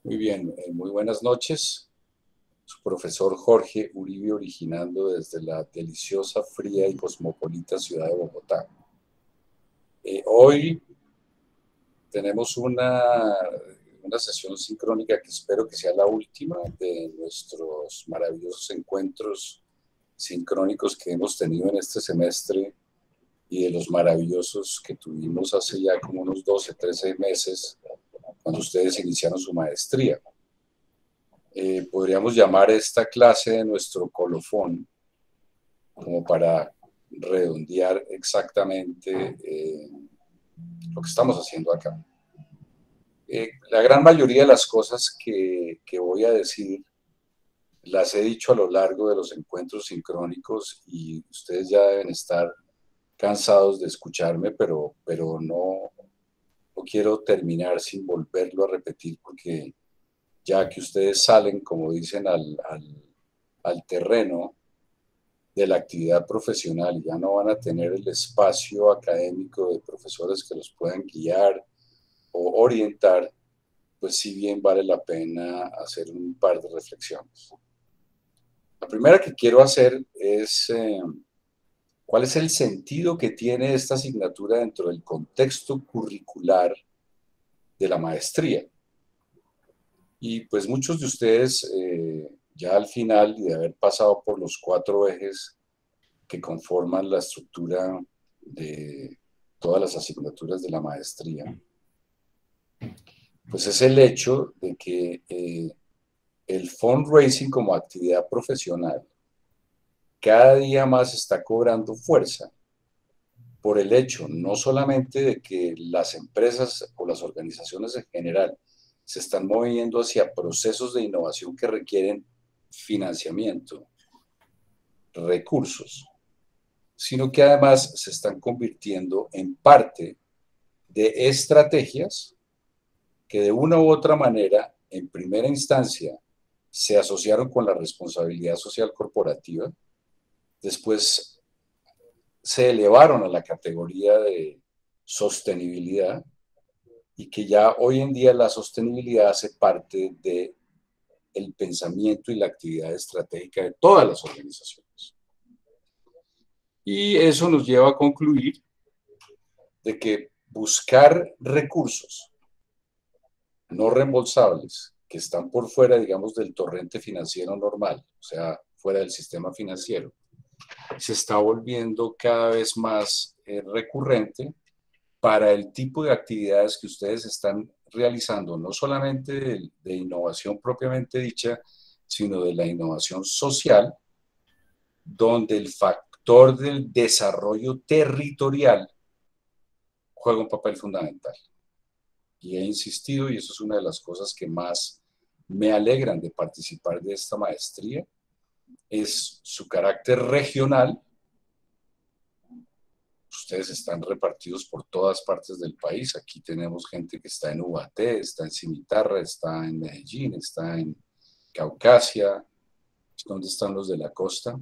Muy bien, muy buenas noches. Su profesor Jorge Uribe, originando desde la deliciosa, fría y cosmopolita ciudad de Bogotá. Hoy tenemos una sesión sincrónica que espero que sea la última de nuestros maravillosos encuentros sincrónicos que hemos tenido en este semestre y de los maravillosos que tuvimos hace ya como unos 12, 13 meses cuando ustedes iniciaron su maestría. Podríamos llamar esta clase de nuestro colofón, como para redondear exactamente lo que estamos haciendo acá. La gran mayoría de las cosas que voy a decir las he dicho a lo largo de los encuentros sincrónicos y ustedes ya deben estar cansados de escucharme, pero no quiero terminar sin volverlo a repetir porque ya que ustedes salen, como dicen, al terreno de la actividad profesional y ya no van a tener el espacio académico de profesores que los puedan guiar o orientar, pues sí bien vale la pena hacer un par de reflexiones. La primera que quiero hacer es cuál es el sentido que tiene esta asignatura dentro del contexto curricular de la maestría. Y pues muchos de ustedes ya al final y de haber pasado por los 4 ejes que conforman la estructura de todas las asignaturas de la maestría, pues es el hecho de que el fundraising como actividad profesional cada día más está cobrando fuerza por el hecho no solamente de que las empresas o las organizaciones en general se están moviendo hacia procesos de innovación que requieren financiamiento, recursos, sino que además se están convirtiendo en parte de estrategias que de una u otra manera, en primera instancia, se asociaron con la responsabilidad social corporativa, después se elevaron a la categoría de sostenibilidad y que ya hoy en día la sostenibilidad hace parte del pensamiento y la actividad estratégica de todas las organizaciones. Y eso nos lleva a concluir de que buscar recursos no reembolsables que están por fuera, digamos, del torrente financiero normal, o sea, fuera del sistema financiero, se está volviendo cada vez más recurrente para el tipo de actividades que ustedes están realizando, no solamente de innovación propiamente dicha, sino de la innovación social, donde el factor del desarrollo territorial juega un papel fundamental. Y he insistido, y eso es una de las cosas que más me alegran de participar de esta maestría, es su carácter regional. Ustedes están repartidos por todas partes del país. Aquí tenemos gente que está en Ubaté, está en Cimitarra, está en Medellín, está en Caucasia. ¿Dónde están los de la costa?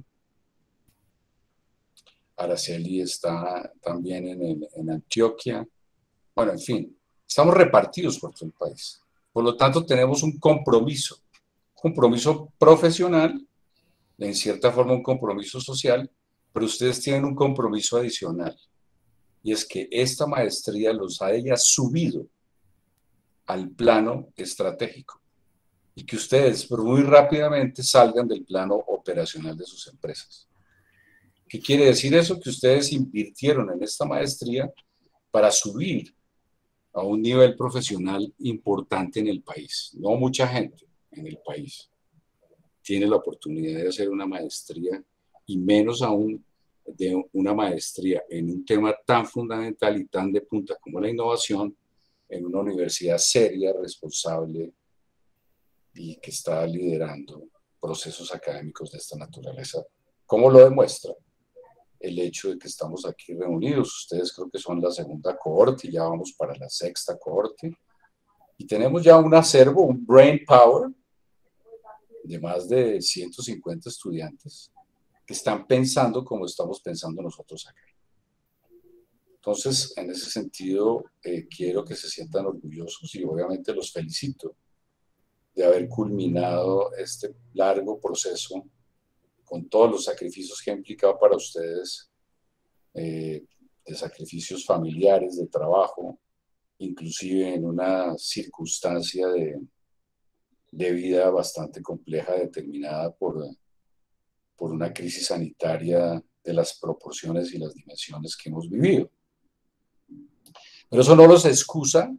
Araceli está también en Antioquia. Bueno, en fin, estamos repartidos por todo el país. Por lo tanto, tenemos un compromiso profesional, en cierta forma un compromiso social, pero ustedes tienen un compromiso adicional, y es que esta maestría los haya subido al plano estratégico y que ustedes muy rápidamente salgan del plano operacional de sus empresas. ¿Qué quiere decir eso? Que ustedes invirtieron en esta maestría para subir a un nivel profesional importante en el país. No mucha gente en el país tiene la oportunidad de hacer una maestría y menos aún de una maestría en un tema tan fundamental y tan de punta como la innovación en una universidad seria, responsable y que está liderando procesos académicos de esta naturaleza. ¿Cómo lo demuestra? El hecho de que estamos aquí reunidos. Ustedes creo que son la segunda cohorte y ya vamos para la sexta cohorte. Y tenemos ya un acervo, un brain power de más de 150 estudiantes que están pensando como estamos pensando nosotros acá. Entonces, en ese sentido, quiero que se sientan orgullosos y obviamente los felicito de haber culminado este largo proceso con todos los sacrificios que ha implicado para ustedes, de sacrificios familiares, de trabajo, inclusive en una circunstancia de vida bastante compleja, determinada por una crisis sanitaria de las proporciones y las dimensiones que hemos vivido. Pero eso no los excusa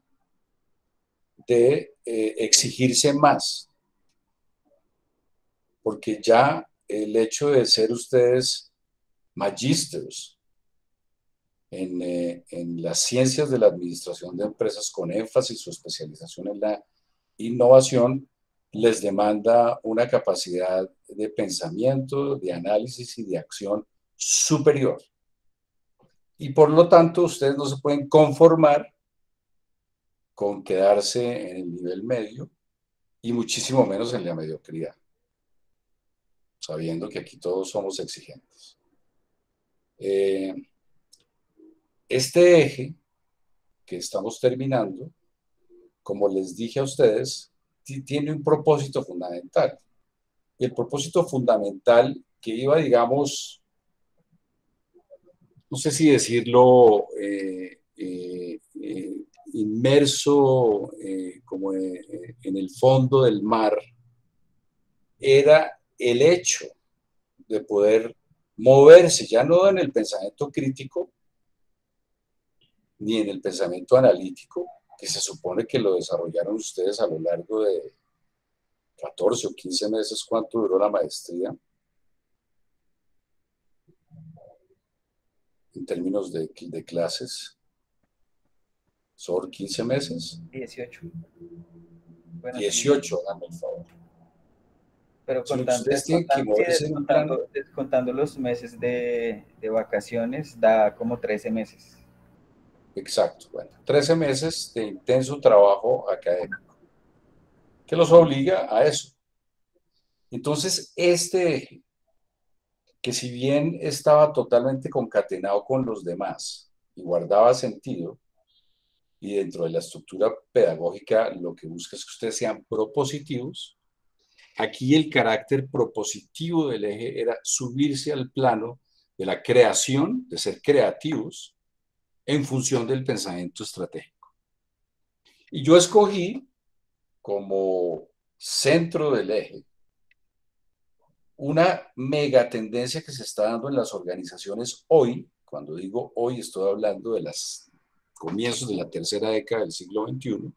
de exigirse más, porque ya el hecho de ser ustedes magísteros en las ciencias de la administración de empresas con énfasis o especialización en la innovación les demanda una capacidad de pensamiento, de análisis y de acción superior. Y por lo tanto, ustedes no se pueden conformar con quedarse en el nivel medio y muchísimo menos en la mediocridad, sabiendo que aquí todos somos exigentes. Este eje que estamos terminando, como les dije a ustedes, tiene un propósito fundamental. Y el propósito fundamental que iba, digamos, no sé si decirlo, inmerso como en el fondo del mar, era el hecho de poder moverse, ya no en el pensamiento crítico, ni en el pensamiento analítico, que se supone que lo desarrollaron ustedes a lo largo de 14 o 15 meses, ¿cuánto duró la maestría? En términos de clases, ¿son 15 meses? 18. Bueno, sí, 18, dame el favor. pero Sino que ustedes tienen que sí, moverse en un plan. descontando los meses de vacaciones, da como 13 meses. Exacto, bueno, 13 meses de intenso trabajo académico, que los obliga a eso. Entonces, este eje, que si bien estaba totalmente concatenado con los demás y guardaba sentido, y dentro de la estructura pedagógica lo que busca es que ustedes sean propositivos, aquí el carácter propositivo del eje era subirse al plano de la creación, de ser creativos en función del pensamiento estratégico. Y yo escogí como centro del eje una megatendencia que se está dando en las organizaciones hoy. Cuando digo hoy, estoy hablando de los comienzos de la tercera década del siglo XXI,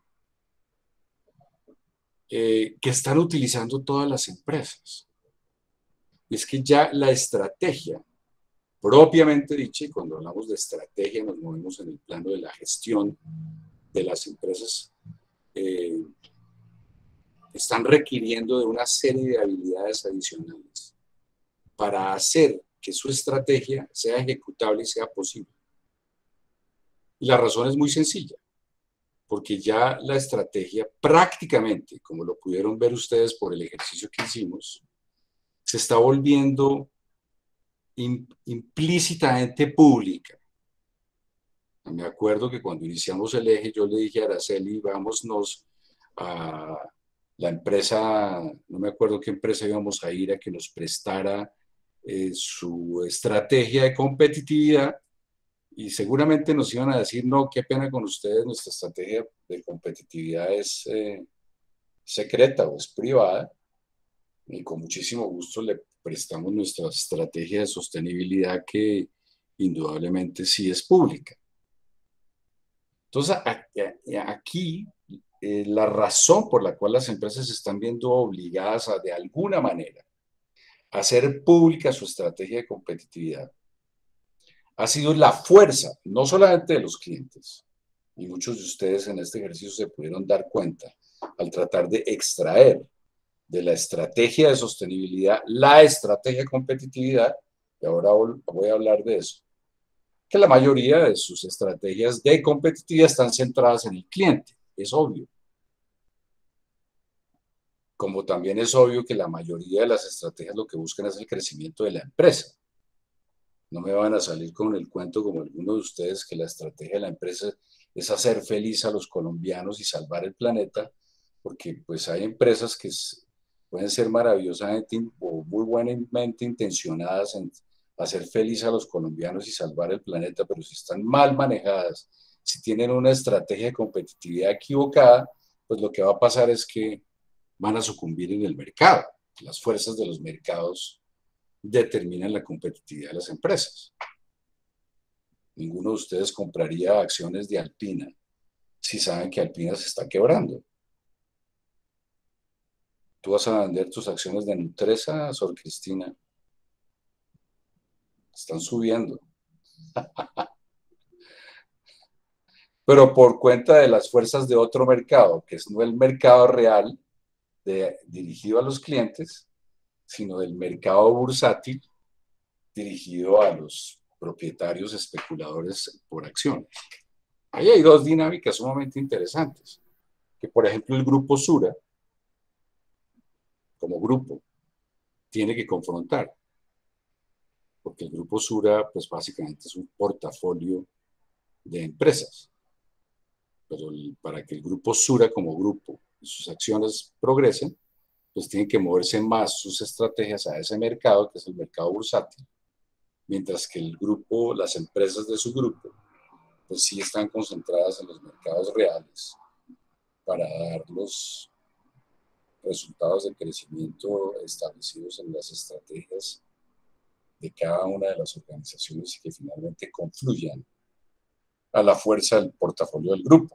que están utilizando todas las empresas. Y es que ya la estrategia, propiamente dicha, y cuando hablamos de estrategia nos movemos en el plano de la gestión de las empresas, eh, están requiriendo de una serie de habilidades adicionales para hacer que su estrategia sea ejecutable y sea posible. Y la razón es muy sencilla, porque ya la estrategia prácticamente, como lo pudieron ver ustedes por el ejercicio que hicimos, se está volviendo implícitamente pública. Me acuerdo que cuando iniciamos el eje yo le dije a Araceli, vámonos a la empresa, no me acuerdo qué empresa íbamos a ir a que nos prestara su estrategia de competitividad, y seguramente nos iban a decir, no, qué pena con ustedes, nuestra estrategia de competitividad es secreta o es privada, y con muchísimo gusto le prestamos nuestra estrategia de sostenibilidad que indudablemente sí es pública. Entonces, aquí la razón por la cual las empresas se están viendo obligadas a, de alguna manera, a hacer pública su estrategia de competitividad ha sido la fuerza, no solamente de los clientes, y muchos de ustedes en este ejercicio se pudieron dar cuenta al tratar de extraer de la estrategia de sostenibilidad la estrategia de competitividad, y ahora voy a hablar de eso, que la mayoría de sus estrategias de competitividad están centradas en el cliente, es obvio. Como también es obvio que la mayoría de las estrategias lo que buscan es el crecimiento de la empresa. No me van a salir con el cuento como algunos de ustedes que la estrategia de la empresa es hacer feliz a los colombianos y salvar el planeta, porque pues hay empresas que pueden ser maravillosamente o muy buenamente intencionadas en hacer feliz a los colombianos y salvar el planeta, pero si están mal manejadas, si tienen una estrategia de competitividad equivocada, pues lo que va a pasar es que van a sucumbir en el mercado. Las fuerzas de los mercados determinan la competitividad de las empresas. Ninguno de ustedes compraría acciones de Alpina si saben que Alpina se está quebrando. Tú vas a vender tus acciones de Nutresa, Sor Cristina, están subiendo, pero por cuenta de las fuerzas de otro mercado, que es no el mercado real dirigido a los clientes, sino del mercado bursátil dirigido a los propietarios especuladores por acciones. Ahí hay dos dinámicas sumamente interesantes, que por ejemplo el grupo Sura, como grupo, tiene que confrontar, porque el grupo Sura, pues básicamente es un portafolio de empresas, pero para que el grupo Sura como grupo y sus acciones progresen, pues tienen que moverse más sus estrategias a ese mercado, que es el mercado bursátil, mientras que el grupo, las empresas de su grupo, pues sí están concentradas en los mercados reales para dar los resultados de crecimiento establecidos en las estrategias de cada una de las organizaciones y que finalmente confluyan a la fuerza del portafolio del grupo.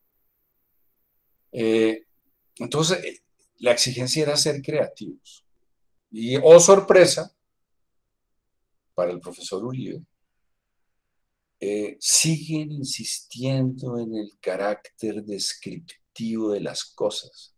Entonces, la exigencia era ser creativos. Y, oh sorpresa, para el profesor Uribe, siguen insistiendo en el carácter descriptivo de las cosas.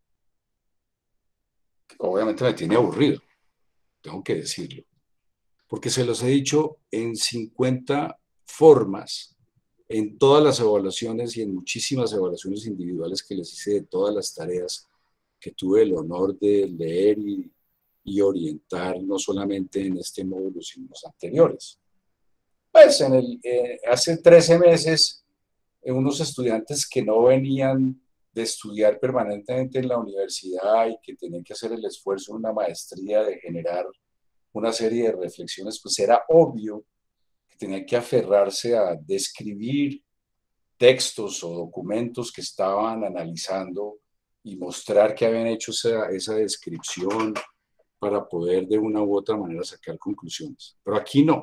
Obviamente me tiene aburrido, tengo que decirlo, porque se los he dicho en 50 formas, en todas las evaluaciones y en muchísimas evaluaciones individuales que les hice de todas las tareas que tuve el honor de leer y orientar, no solamente en este módulo, sino en los anteriores. Pues hace 13 meses, unos estudiantes que no venían de estudiar permanentemente en la universidad y que tenían que hacer el esfuerzo de una maestría de generar una serie de reflexiones, pues era obvio que tenían que aferrarse a describir textos o documentos que estaban analizando y mostrar que habían hecho esa descripción para poder de una u otra manera sacar conclusiones. Pero aquí no.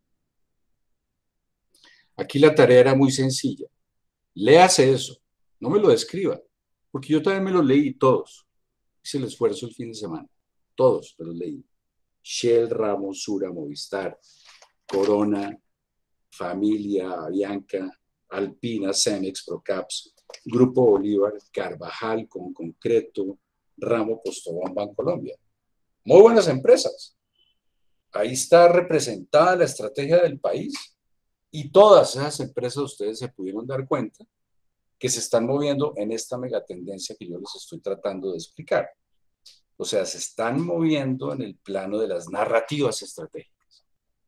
Aquí la tarea era muy sencilla. Léase eso, no me lo describa, porque yo también me los leí todos. Hice el esfuerzo el fin de semana. Todos me los leí. Shell, Ramos, Sura, Movistar, Corona, Familia, Avianca, Alpina, Cemex, Procaps, Grupo Bolívar, Carvajal, Con Concreto, Ramo, Postobón, Bancolombia. Muy buenas empresas. Ahí está representada la estrategia del país y todas esas empresas ustedes se pudieron dar cuenta que se están moviendo en esta megatendencia que yo les estoy tratando de explicar. O sea, se están moviendo en el plano de las narrativas estratégicas.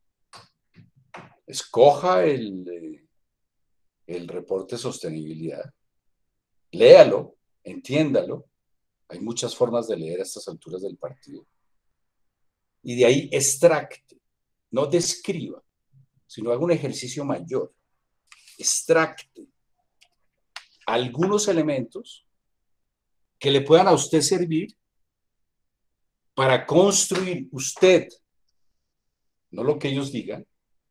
Escoja el reporte de sostenibilidad, léalo, entiéndalo. Hay muchas formas de leer a estas alturas del partido. Y de ahí extracte, no describa, sino haga un ejercicio mayor. Extracte algunos elementos que le puedan a usted servir para construir usted, no lo que ellos digan,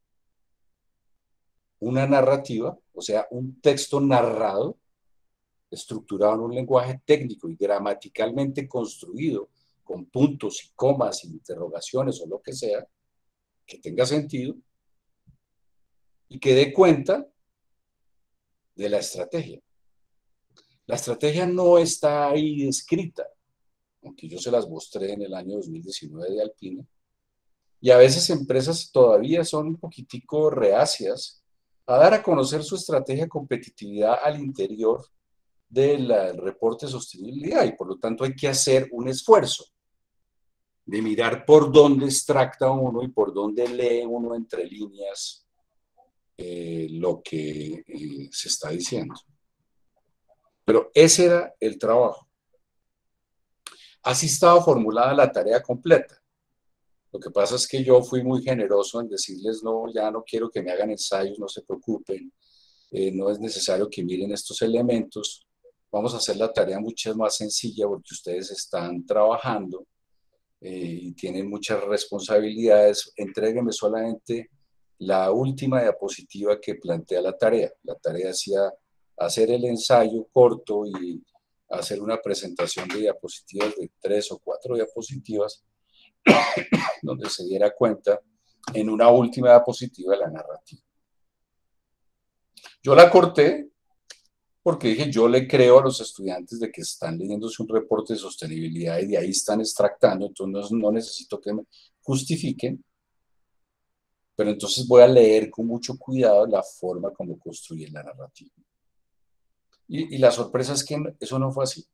una narrativa, o sea, un texto narrado, estructurado en un lenguaje técnico y gramaticalmente construido, con puntos y comas y interrogaciones o lo que sea, que tenga sentido y que dé cuenta de la estrategia. La estrategia no está ahí escrita, aunque yo se las mostré en el año 2019 de Alpina, y a veces empresas todavía son un poquitico reacias a dar a conocer su estrategia de competitividad al interior del reporte de sostenibilidad, y por lo tanto hay que hacer un esfuerzo de mirar por dónde extracta uno y por dónde lee uno entre líneas lo que se está diciendo. Pero ese era el trabajo. Así estaba formulada la tarea completa. Lo que pasa es que yo fui muy generoso en decirles, no, ya no quiero que me hagan ensayos, no se preocupen, no es necesario que miren estos elementos, vamos a hacer la tarea mucho más sencilla porque ustedes están trabajando y tienen muchas responsabilidades, entréguenme solamente la última diapositiva que plantea la tarea. La tarea hacía hacer el ensayo corto y hacer una presentación de diapositivas de 3 o 4 diapositivas, donde se diera cuenta en una última diapositiva de la narrativa. Yo la corté porque dije, yo le creo a los estudiantes de que están leyéndose un reporte de sostenibilidad y de ahí están extractando, entonces no necesito que me justifiquen, pero entonces voy a leer con mucho cuidado la forma como construyen la narrativa. Y la sorpresa es que eso no fue así,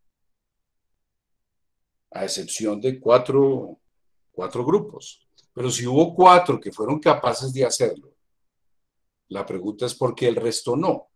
a excepción de cuatro grupos. Pero si hubo 4 que fueron capaces de hacerlo, la pregunta es por qué el resto no.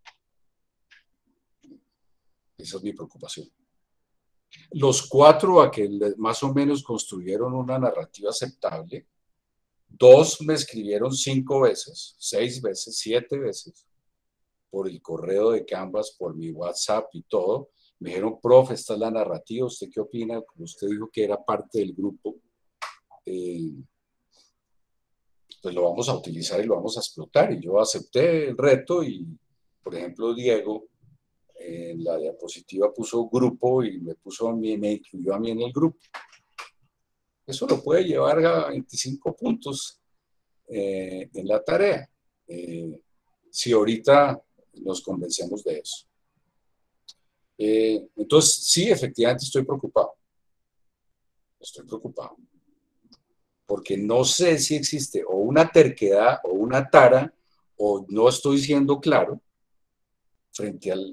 Esa es mi preocupación. Los 4 a que más o menos construyeron una narrativa aceptable, 2 me escribieron 5 veces, 6 veces, 7 veces, por el correo de Canvas, por mi WhatsApp y todo. Me dijeron, profe, esta es la narrativa, ¿usted qué opina? Como usted dijo que era parte del grupo, pues lo vamos a utilizar y lo vamos a explotar. Y yo acepté el reto y, por ejemplo, Diego, en la diapositiva puso grupo y me incluyó a mí en el grupo. Eso lo puede llevar a 25 puntos en la tarea, si ahorita nos convencemos de eso. Entonces, sí, efectivamente estoy preocupado. Estoy preocupado. Porque no sé si existe o una terquedad o una tara, o no estoy siendo claro frente al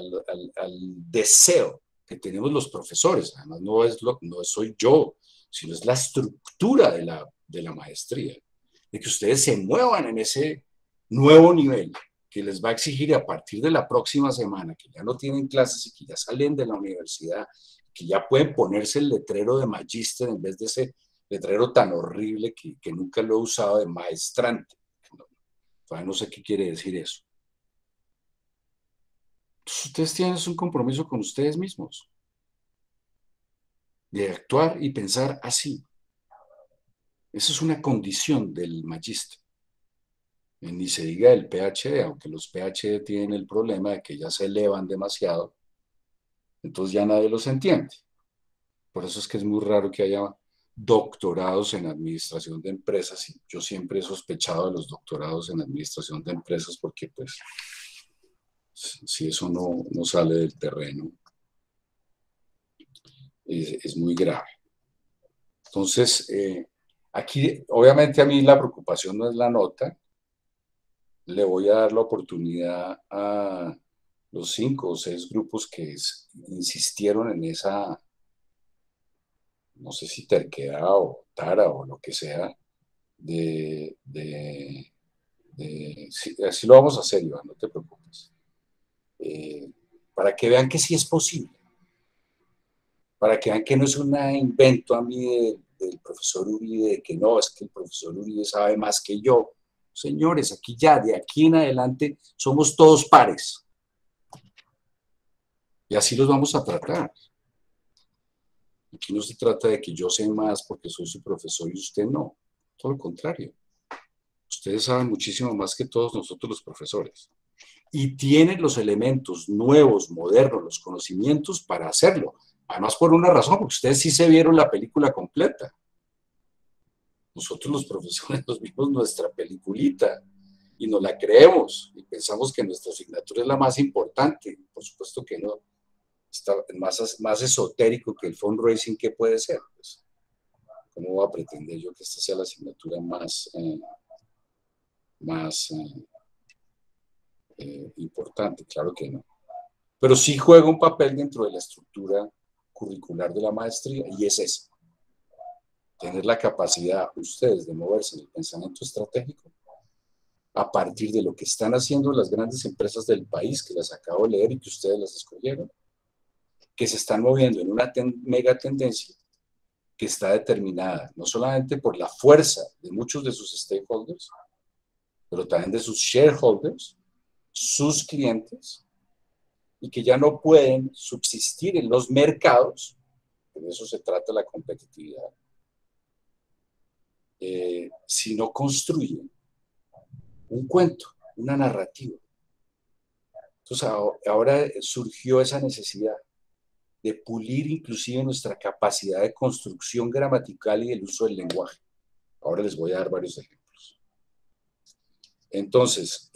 deseo que tenemos los profesores. Además, no soy yo, sino es la estructura de la maestría, de que ustedes se muevan en ese nuevo nivel que les va a exigir a partir de la próxima semana, que ya no tienen clases y que ya salen de la universidad, que ya pueden ponerse el letrero de magíster en vez de ese letrero tan horrible que nunca lo he usado, de maestrante. No sé qué quiere decir eso. Entonces, ustedes tienen un compromiso con ustedes mismos, de actuar y pensar así. Esa es una condición del magíster. Ni se diga el PhD, aunque los PhD tienen el problema de que ya se elevan demasiado, entonces ya nadie los entiende. Por eso es que es muy raro que haya doctorados en administración de empresas, y yo siempre he sospechado de los doctorados en administración de empresas porque pues si eso no sale del terreno es muy grave. Entonces, aquí obviamente a mí la preocupación no es la nota, le voy a dar la oportunidad a los 5 o 6 grupos que insistieron en esa, no sé si terquedad o tara o lo que sea, sí, así lo vamos a hacer, Iván, no te preocupes. Para que vean que sí es posible, para que vean que no es un invento a mí del profesor Uribe, de que no, es que el profesor Uribe sabe más que yo. Señores, aquí ya, de aquí en adelante, somos todos pares. Y así los vamos a tratar. Aquí no se trata de que yo sé más porque soy su profesor y usted no. Todo lo contrario. Ustedes saben muchísimo más que todos nosotros los profesores. Y tienen los elementos nuevos, modernos, los conocimientos para hacerlo. Además, por una razón, porque ustedes sí se vieron la película completa. Nosotros los profesores nos vimos nuestra peliculita y nos la creemos y pensamos que nuestra asignatura es la más importante. Por supuesto que no. Está más esotérico que el fundraising, ¿qué puede ser? Pues, ¿cómo va a pretender yo que esta sea la asignatura más importante? Claro que no. Pero sí juega un papel dentro de la estructura curricular de la maestría y es eso. Tener la capacidad ustedes de moverse en el pensamiento estratégico a partir de lo que están haciendo las grandes empresas del país, que las acabo de leer y que ustedes las escogieron, que se están moviendo en una mega tendencia que está determinada no solamente por la fuerza de muchos de sus stakeholders, pero también de sus shareholders, sus clientes, y que ya no pueden subsistir en los mercados, de eso se trata la competitividad, si no construyen un cuento, una narrativa. Entonces ahora surgió esa necesidad de pulir inclusive nuestra capacidad de construcción gramatical y el uso del lenguaje. Ahora les voy a dar varios ejemplos. Entonces,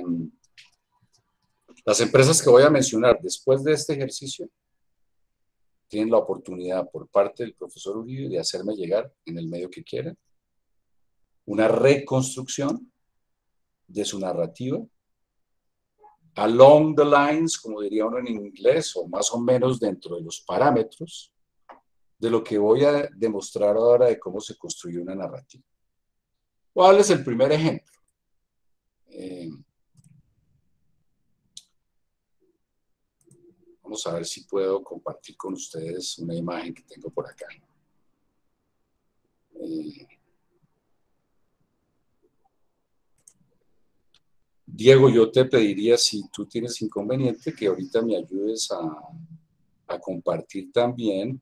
las empresas que voy a mencionar después de este ejercicio tienen la oportunidad por parte del profesor Uribe de hacerme llegar en el medio que quieran una reconstrucción de su narrativa along the lines, como diría uno en inglés, o más o menos dentro de los parámetros de lo que voy a demostrar ahora de cómo se construye una narrativa. Voy a darles el primer ejemplo. Vamos a ver si puedo compartir con ustedes una imagen que tengo por acá. Diego, yo te pediría, si tú tienes inconveniente, que ahorita me ayudes a compartir también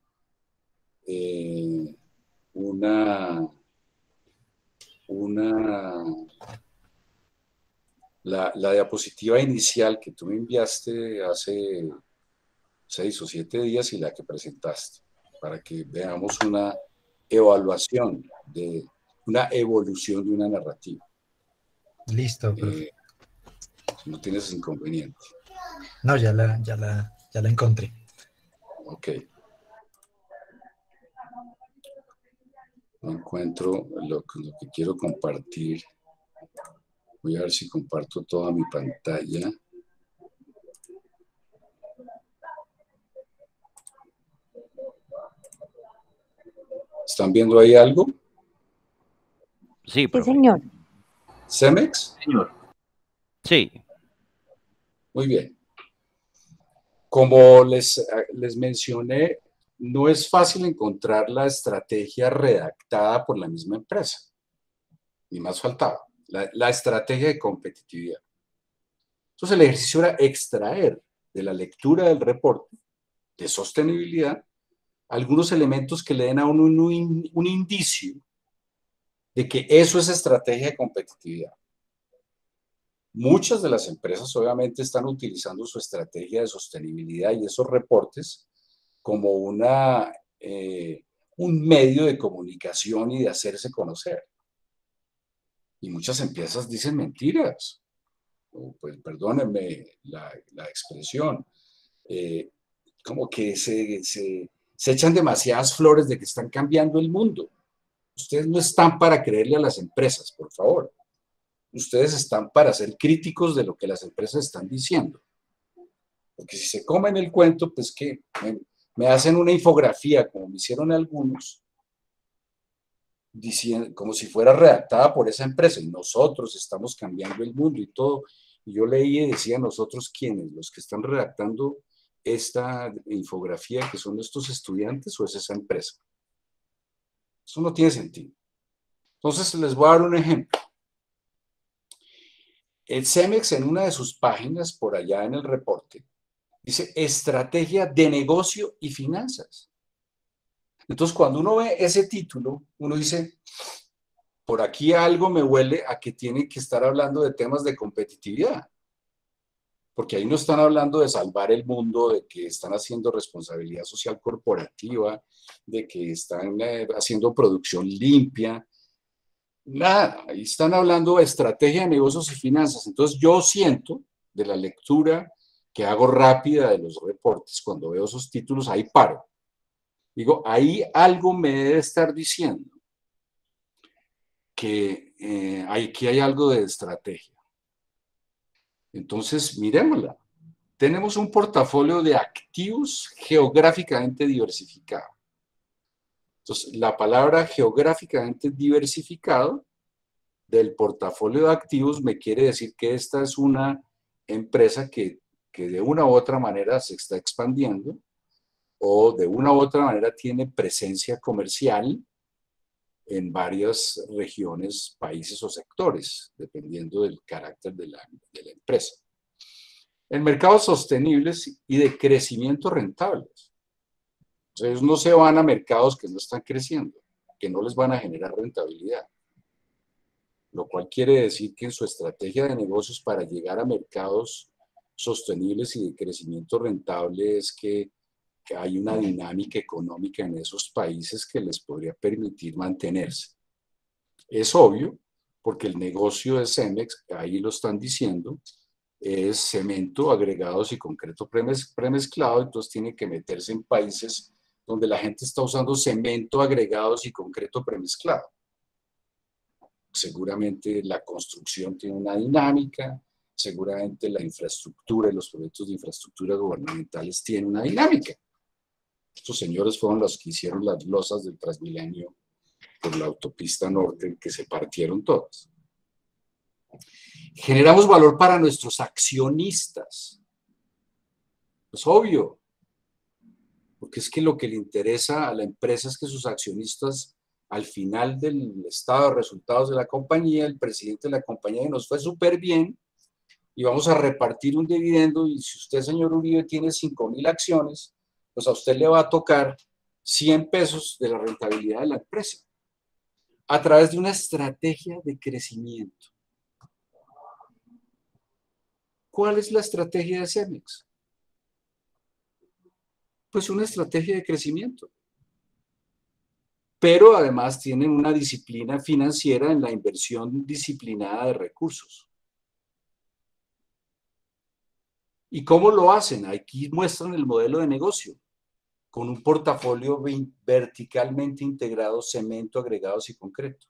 la diapositiva inicial que tú me enviaste hace 6 o 7 días y la que presentaste, para que veamos una evaluación una evolución de una narrativa. Listo, profe. Si no tienes inconveniente. No, ya la encontré. Ok. No encuentro lo que quiero compartir. Voy a ver si comparto toda mi pantalla. ¿Están viendo ahí algo? Sí, Sí, señor. ¿Cemex? Señor. Sí. Muy bien. Como les mencioné, no es fácil encontrar la estrategia redactada por la misma empresa. Ni más faltaba. La estrategia de competitividad. Entonces, el ejercicio era extraer de la lectura del reporte de sostenibilidad algunos elementos que le den a uno un indicio de que eso es estrategia de competitividad. Muchas de las empresas obviamente están utilizando su estrategia de sostenibilidad y esos reportes como un medio de comunicación y de hacerse conocer. Y muchas empresas dicen mentiras. Pues perdónenme la expresión. Como que se echan demasiadas flores de que están cambiando el mundo. Ustedes no están para creerle a las empresas, por favor. Ustedes están para ser críticos de lo que las empresas están diciendo. Porque si se comen el cuento, pues que me hacen una infografía, como me hicieron algunos, diciendo, como si fuera redactada por esa empresa, y nosotros estamos cambiando el mundo y todo. Y yo leí y decía, nosotros, ¿quiénes? Los que están redactando esta infografía, que son estos estudiantes, o es esa empresa. Eso no tiene sentido. Entonces, les voy a dar un ejemplo. El Cemex, en una de sus páginas, por allá en el reporte, dice estrategia de negocio y finanzas. Entonces, cuando uno ve ese título, uno dice, por aquí algo me huele a que tienen que estar hablando de temas de competitividad. Porque ahí no están hablando de salvar el mundo, de que están haciendo responsabilidad social corporativa, de que están haciendo producción limpia. Nada, ahí están hablando de estrategia de negocios y finanzas. Entonces yo siento, de la lectura que hago rápida de los reportes, cuando veo esos títulos, ahí paro. Digo, ahí algo me debe estar diciendo que aquí hay algo de estrategia. Entonces, miremosla. Tenemos un portafolio de activos geográficamente diversificado. Entonces, la palabra geográficamente diversificado del portafolio de activos me quiere decir que esta es una empresa que de una u otra manera se está expandiendo o de una u otra manera tiene presencia comercial en varias regiones, países o sectores, dependiendo del carácter de la empresa. En mercados sostenibles y de crecimiento rentables. O sea, ellos no se van a mercados que no están creciendo, que no les van a generar rentabilidad. Lo cual quiere decir que en su estrategia de negocios para llegar a mercados sostenibles y de crecimiento rentable es que hay una dinámica económica en esos países que les podría permitir mantenerse. Es obvio, porque el negocio de Cemex, ahí lo están diciendo, es cemento, agregados y concreto premezclado, entonces tiene que meterse en países donde la gente está usando cemento, agregados y concreto premezclado. Seguramente la construcción tiene una dinámica, seguramente la infraestructura y los proyectos de infraestructura gubernamentales tienen una dinámica. Estos señores fueron los que hicieron las losas del Transmilenio por la autopista norte, que se partieron todas. Generamos valor para nuestros accionistas. Es obvio, porque es que lo que le interesa a la empresa es que sus accionistas, al final del estado de resultados de la compañía, el presidente de la compañía nos fue súper bien y vamos a repartir un dividendo, y si usted, señor Uribe, tiene 5.000 acciones, pues a usted le va a tocar 100 pesos de la rentabilidad de la empresa a través de una estrategia de crecimiento. ¿Cuál es la estrategia de Cemex? Pues una estrategia de crecimiento. Pero además tienen una disciplina financiera en la inversión disciplinada de recursos. ¿Y cómo lo hacen? Aquí muestran el modelo de negocio, con un portafolio verticalmente integrado, cemento, agregados y concreto,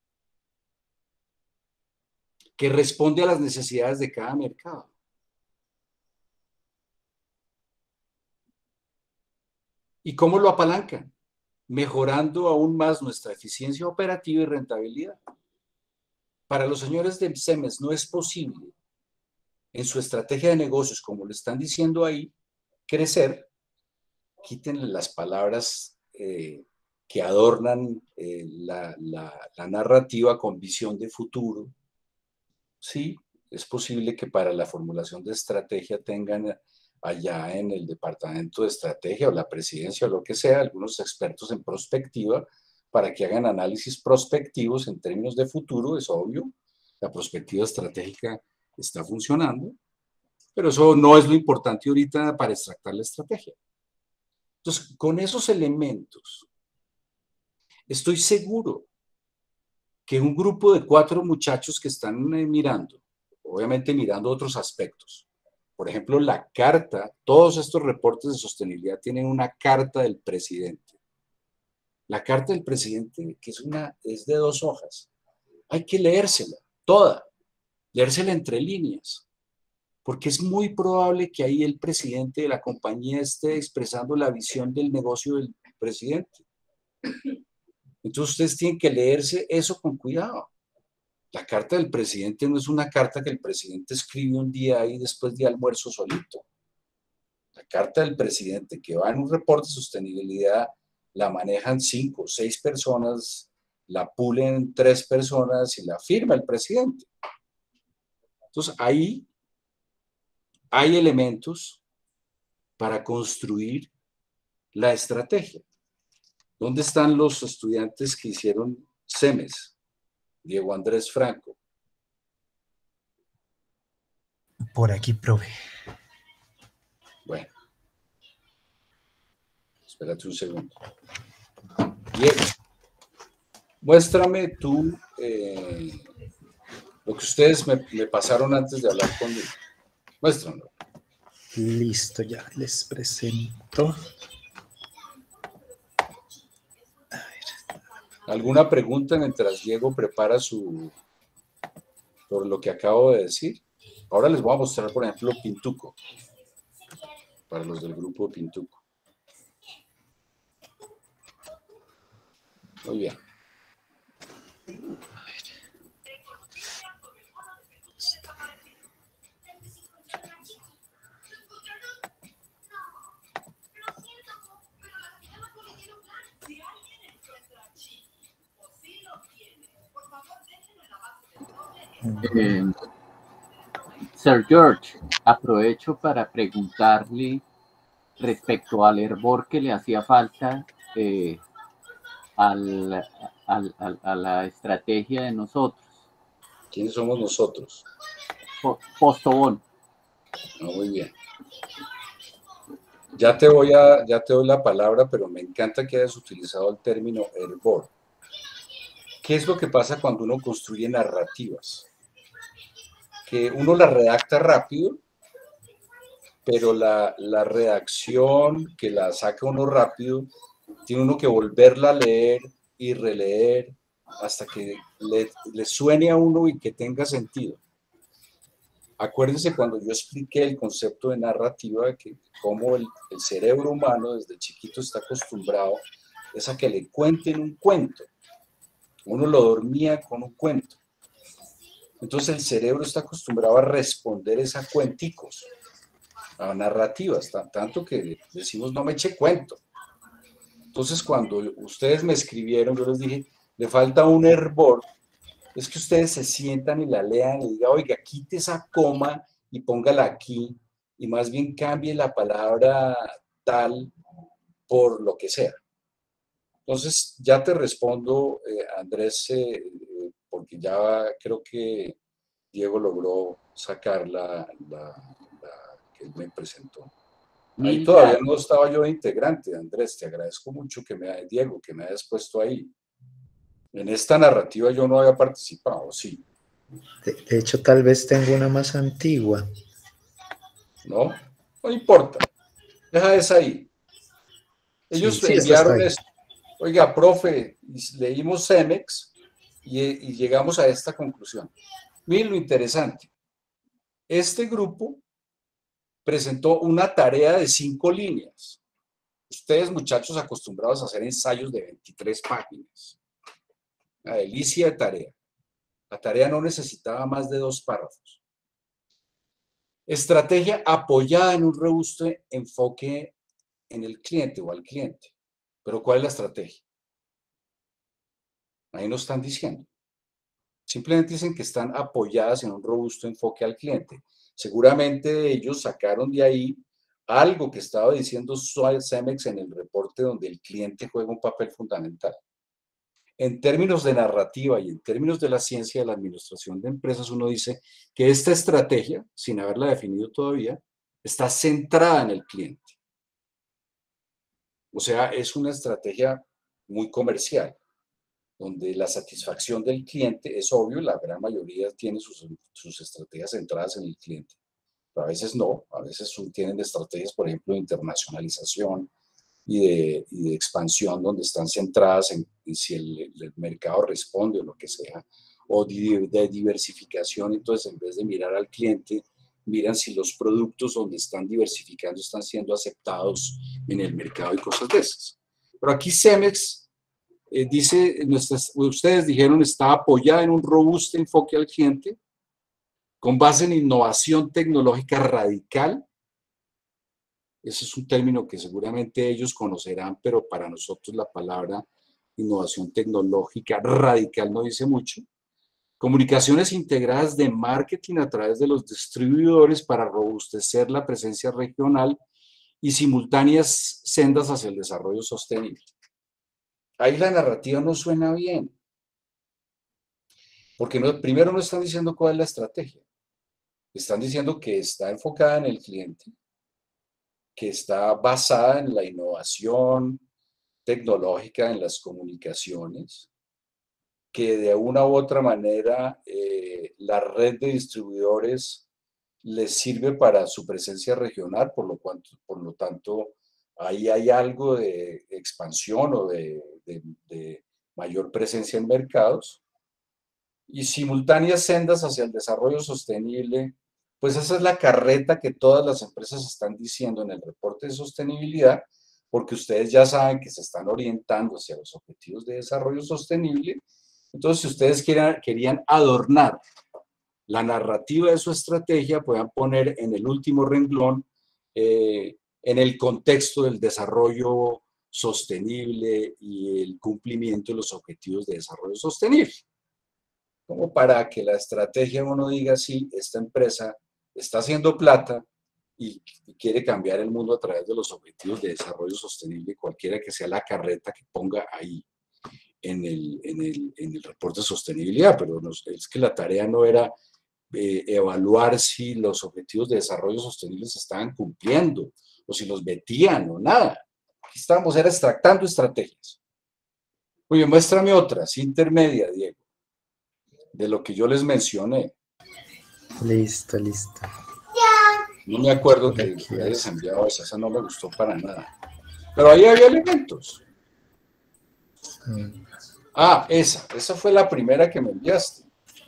que responde a las necesidades de cada mercado. ¿Y cómo lo apalancan? Mejorando aún más nuestra eficiencia operativa y rentabilidad. Para los señores de Cemex no es posible, en su estrategia de negocios, como lo están diciendo ahí, crecer. Quítenle las palabras que adornan la narrativa con visión de futuro. Sí, es posible que para la formulación de estrategia tengan allá en el departamento de estrategia o la presidencia o lo que sea, algunos expertos en prospectiva para que hagan análisis prospectivos en términos de futuro, es obvio. La prospectiva estratégica está funcionando, pero eso no es lo importante ahorita para extractar la estrategia. Entonces, con esos elementos, estoy seguro que un grupo de 4 muchachos que están mirando, obviamente mirando otros aspectos, por ejemplo, la carta, todos estos reportes de sostenibilidad tienen una carta del presidente. La carta del presidente, que es de 2 hojas, hay que leérsela, toda, leérsela entre líneas, porque es muy probable que ahí el presidente de la compañía esté expresando la visión del negocio del presidente. Entonces ustedes tienen que leerse eso con cuidado. La carta del presidente no es una carta que el presidente escribe un día ahí después de almuerzo solito. La carta del presidente que va en un reporte de sostenibilidad la manejan 5 o 6 personas, la pulen 3 personas y la firma el presidente. Entonces ahí hay elementos para construir la estrategia. ¿Dónde están los estudiantes que hicieron Cemex? Diego Andrés Franco. Por aquí, profe. Bueno. Espérate un segundo. Diego, muéstrame tú lo que ustedes me pasaron antes de hablar conmigo. Muéstramelo. Listo, ya les presento. ¿Alguna pregunta mientras Diego prepara por lo que acabo de decir? Ahora les voy a mostrar, por ejemplo, Pintuco, para los del grupo Pintuco. Muy bien. Sir George, aprovecho para preguntarle respecto al hervor que le hacía falta a la estrategia de nosotros. ¿Quiénes somos nosotros? Postobón. Muy bien. Ya te doy la palabra, pero me encanta que hayas utilizado el término hervor. ¿Qué es lo que pasa cuando uno construye narrativas? Que uno las redacta rápido, pero la redacción que la saca uno rápido, tiene uno que volverla a leer y releer hasta que le suene a uno y que tenga sentido. Acuérdense cuando yo expliqué el concepto de narrativa, que cómo el cerebro humano desde chiquito está acostumbrado es a que le cuenten un cuento. Uno lo dormía con un cuento. Entonces el cerebro está acostumbrado a responder es a cuenticos, a narrativas, tanto que decimos no me eche cuento. Entonces cuando ustedes me escribieron, yo les dije, le falta un hervor. Es que ustedes se sientan y la lean y digan, oiga, quite esa coma y póngala aquí, y más bien cambie la palabra tal por lo que sea. Entonces, ya te respondo, Andrés, porque ya creo que Diego logró sacar la que él me presentó. Ahí todavía no estaba yo de integrante, Andrés, te agradezco mucho Diego, que me hayas puesto ahí. En esta narrativa yo no había participado, sí. De hecho, tal vez tengo una más antigua. No, no importa. Deja esa ahí. Ellos Sí, enviaron esto. Oiga, profe, leímos Cemex y llegamos a esta conclusión. Miren lo interesante. Este grupo presentó una tarea de 5 líneas. Ustedes, muchachos, acostumbrados a hacer ensayos de 23 páginas. Una delicia de tarea. La tarea no necesitaba más de 2 párrafos. Estrategia apoyada en un robusto enfoque en el cliente o al cliente. Pero ¿cuál es la estrategia? Ahí no están diciendo. Simplemente dicen que están apoyadas en un robusto enfoque al cliente. Seguramente ellos sacaron de ahí algo que estaba diciendo Cemex en el reporte donde el cliente juega un papel fundamental. En términos de narrativa y en términos de la ciencia de la administración de empresas, uno dice que esta estrategia, sin haberla definido todavía, está centrada en el cliente. O sea, es una estrategia muy comercial, donde la satisfacción del cliente es obvio, la gran mayoría tiene sus estrategias centradas en el cliente, pero a veces no, a veces tienen estrategias, por ejemplo, de internacionalización y de expansión, donde están centradas en si el mercado responde o lo que sea, o de diversificación. Entonces, en vez de mirar al cliente, miran si los productos donde están diversificando están siendo aceptados en el mercado y cosas de esas. Pero aquí Cemex dice, ustedes dijeron, está apoyada en un robusto enfoque al cliente, con base en innovación tecnológica radical. Ese es un término que seguramente ellos conocerán, pero para nosotros la palabra innovación tecnológica radical no dice mucho. Comunicaciones integradas de marketing a través de los distribuidores para robustecer la presencia regional y simultáneas sendas hacia el desarrollo sostenible. Ahí la narrativa no suena bien, porque primero no están diciendo cuál es la estrategia. Están diciendo que está enfocada en el cliente, que está basada en la innovación tecnológica en las comunicaciones, que de una u otra manera la red de distribuidores les sirve para su presencia regional, por lo tanto, ahí hay algo de expansión o de mayor presencia en mercados, y simultáneas sendas hacia el desarrollo sostenible. Pues esa es la carreta que todas las empresas están diciendo en el reporte de sostenibilidad, porque ustedes ya saben que se están orientando hacia los objetivos de desarrollo sostenible. Entonces, si ustedes querían adornar la narrativa de su estrategia, puedan poner en el último renglón, en el contexto del desarrollo sostenible y el cumplimiento de los objetivos de desarrollo sostenible. como para que la estrategia uno diga, sí, esta empresa está haciendo plata y quiere cambiar el mundo a través de los objetivos de desarrollo sostenible, cualquiera que sea la carreta que ponga ahí en el reporte de sostenibilidad, pero es que la tarea no era evaluar si los objetivos de desarrollo sostenible se estaban cumpliendo o si los metían o nada. Aquí estábamos era extractando estrategias. Oye, muéstrame otras, intermedia, Diego, de lo que yo les mencioné. Listo, listo. No me acuerdo Por que aquí hayas está. enviado esa no me gustó para nada. Pero ahí había elementos. Ah, esa fue la primera que me enviaste,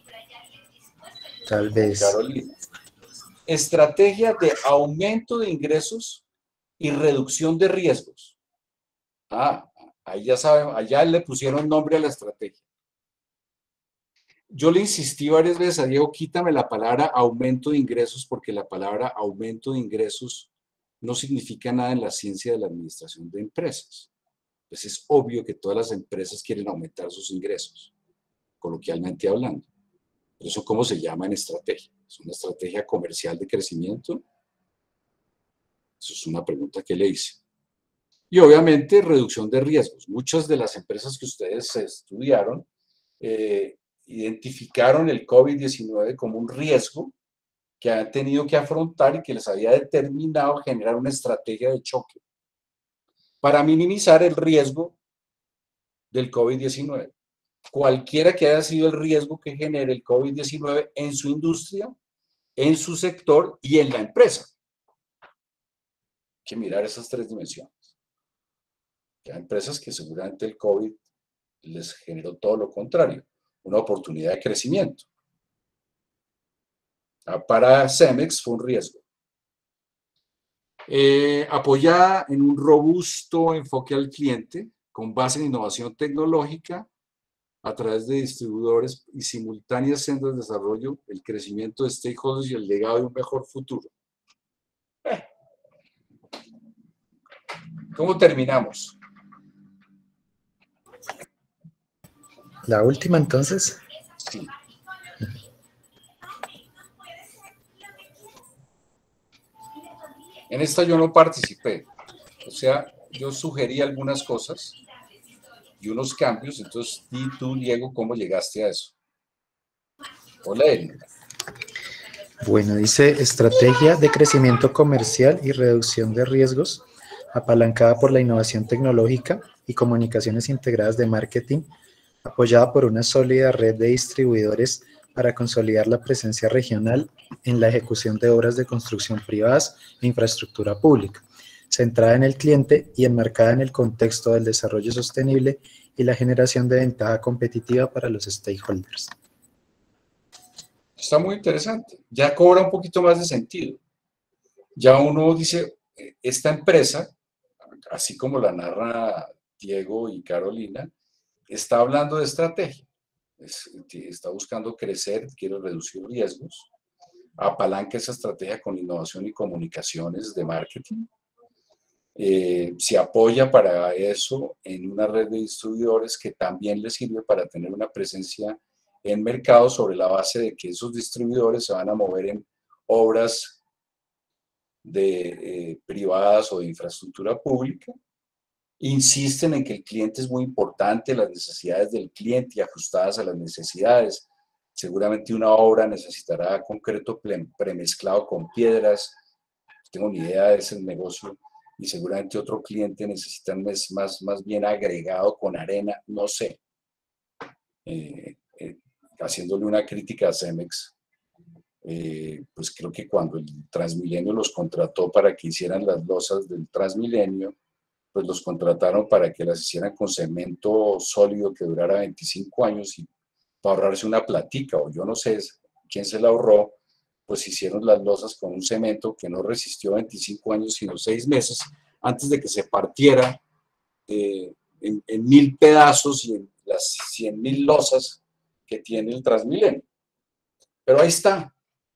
Tal vez. Carolina. Estrategia de aumento de ingresos y reducción de riesgos. Ah, ahí ya saben, allá le pusieron nombre a la estrategia. Yo le insistí varias veces a Diego, quítame la palabra aumento de ingresos, porque la palabra aumento de ingresos no significa nada en la ciencia de la administración de empresas. Pues es obvio que todas las empresas quieren aumentar sus ingresos, coloquialmente hablando. Pero eso, ¿cómo se llama en estrategia? ¿Es una estrategia comercial de crecimiento? Eso es una pregunta que le hice. Y obviamente reducción de riesgos. Muchas de las empresas que ustedes estudiaron identificaron el COVID-19 como un riesgo que han tenido que afrontar y que les había determinado generar una estrategia de choque para minimizar el riesgo del COVID-19. Cualquiera que haya sido el riesgo que genere el COVID-19 en su industria, en su sector y en la empresa. Hay que mirar esas tres dimensiones. Hay empresas que seguramente el COVID les generó todo lo contrario, una oportunidad de crecimiento. Para Cemex fue un riesgo. Apoyada en un robusto enfoque al cliente, con base en innovación tecnológica, a través de distribuidores y simultáneas sendas de desarrollo, el crecimiento de stakeholders y el legado de un mejor futuro. ¿Cómo terminamos? La última, entonces. Sí. En esta yo no participé. O sea, yo sugerí algunas cosas y unos cambios. Entonces, di tú, Diego, ¿cómo llegaste a eso? Hola, Elena. Bueno, dice estrategia de crecimiento comercial y reducción de riesgos, apalancada por la innovación tecnológica y comunicaciones integradas de marketing, apoyada por una sólida red de distribuidores para consolidar la presencia regional en la ejecución de obras de construcción privadas e infraestructura pública, centrada en el cliente y enmarcada en el contexto del desarrollo sostenible y la generación de ventaja competitiva para los stakeholders. Está muy interesante. Ya cobra un poquito más de sentido. Ya uno dice, esta empresa, así como la narra Diego y Carolina, está hablando de estrategia. Está buscando crecer, quiere reducir riesgos, apalanca esa estrategia con innovación y comunicaciones de marketing. Se apoya para eso en una red de distribuidores que también le sirve para tener una presencia en mercado sobre la base de que esos distribuidores se van a mover en obras privadas o de infraestructura pública. Insisten en que el cliente es muy importante, las necesidades del cliente y ajustadas a las necesidades. Seguramente una obra necesitará concreto premezclado con piedras. No tengo ni idea de ese negocio. Y seguramente otro cliente necesita más bien agregado con arena, no sé. Haciéndole una crítica a Cemex, pues creo que cuando el Transmilenio los contrató para que hicieran las losas del Transmilenio, pues los contrataron para que las hicieran con cemento sólido que durara 25 años y para ahorrarse una platica, o yo no sé quién se la ahorró, pues hicieron las losas con un cemento que no resistió 25 años, sino 6 meses, antes de que se partiera en 1000 pedazos y en las 100.000 losas que tiene el Transmilenio. Pero ahí está.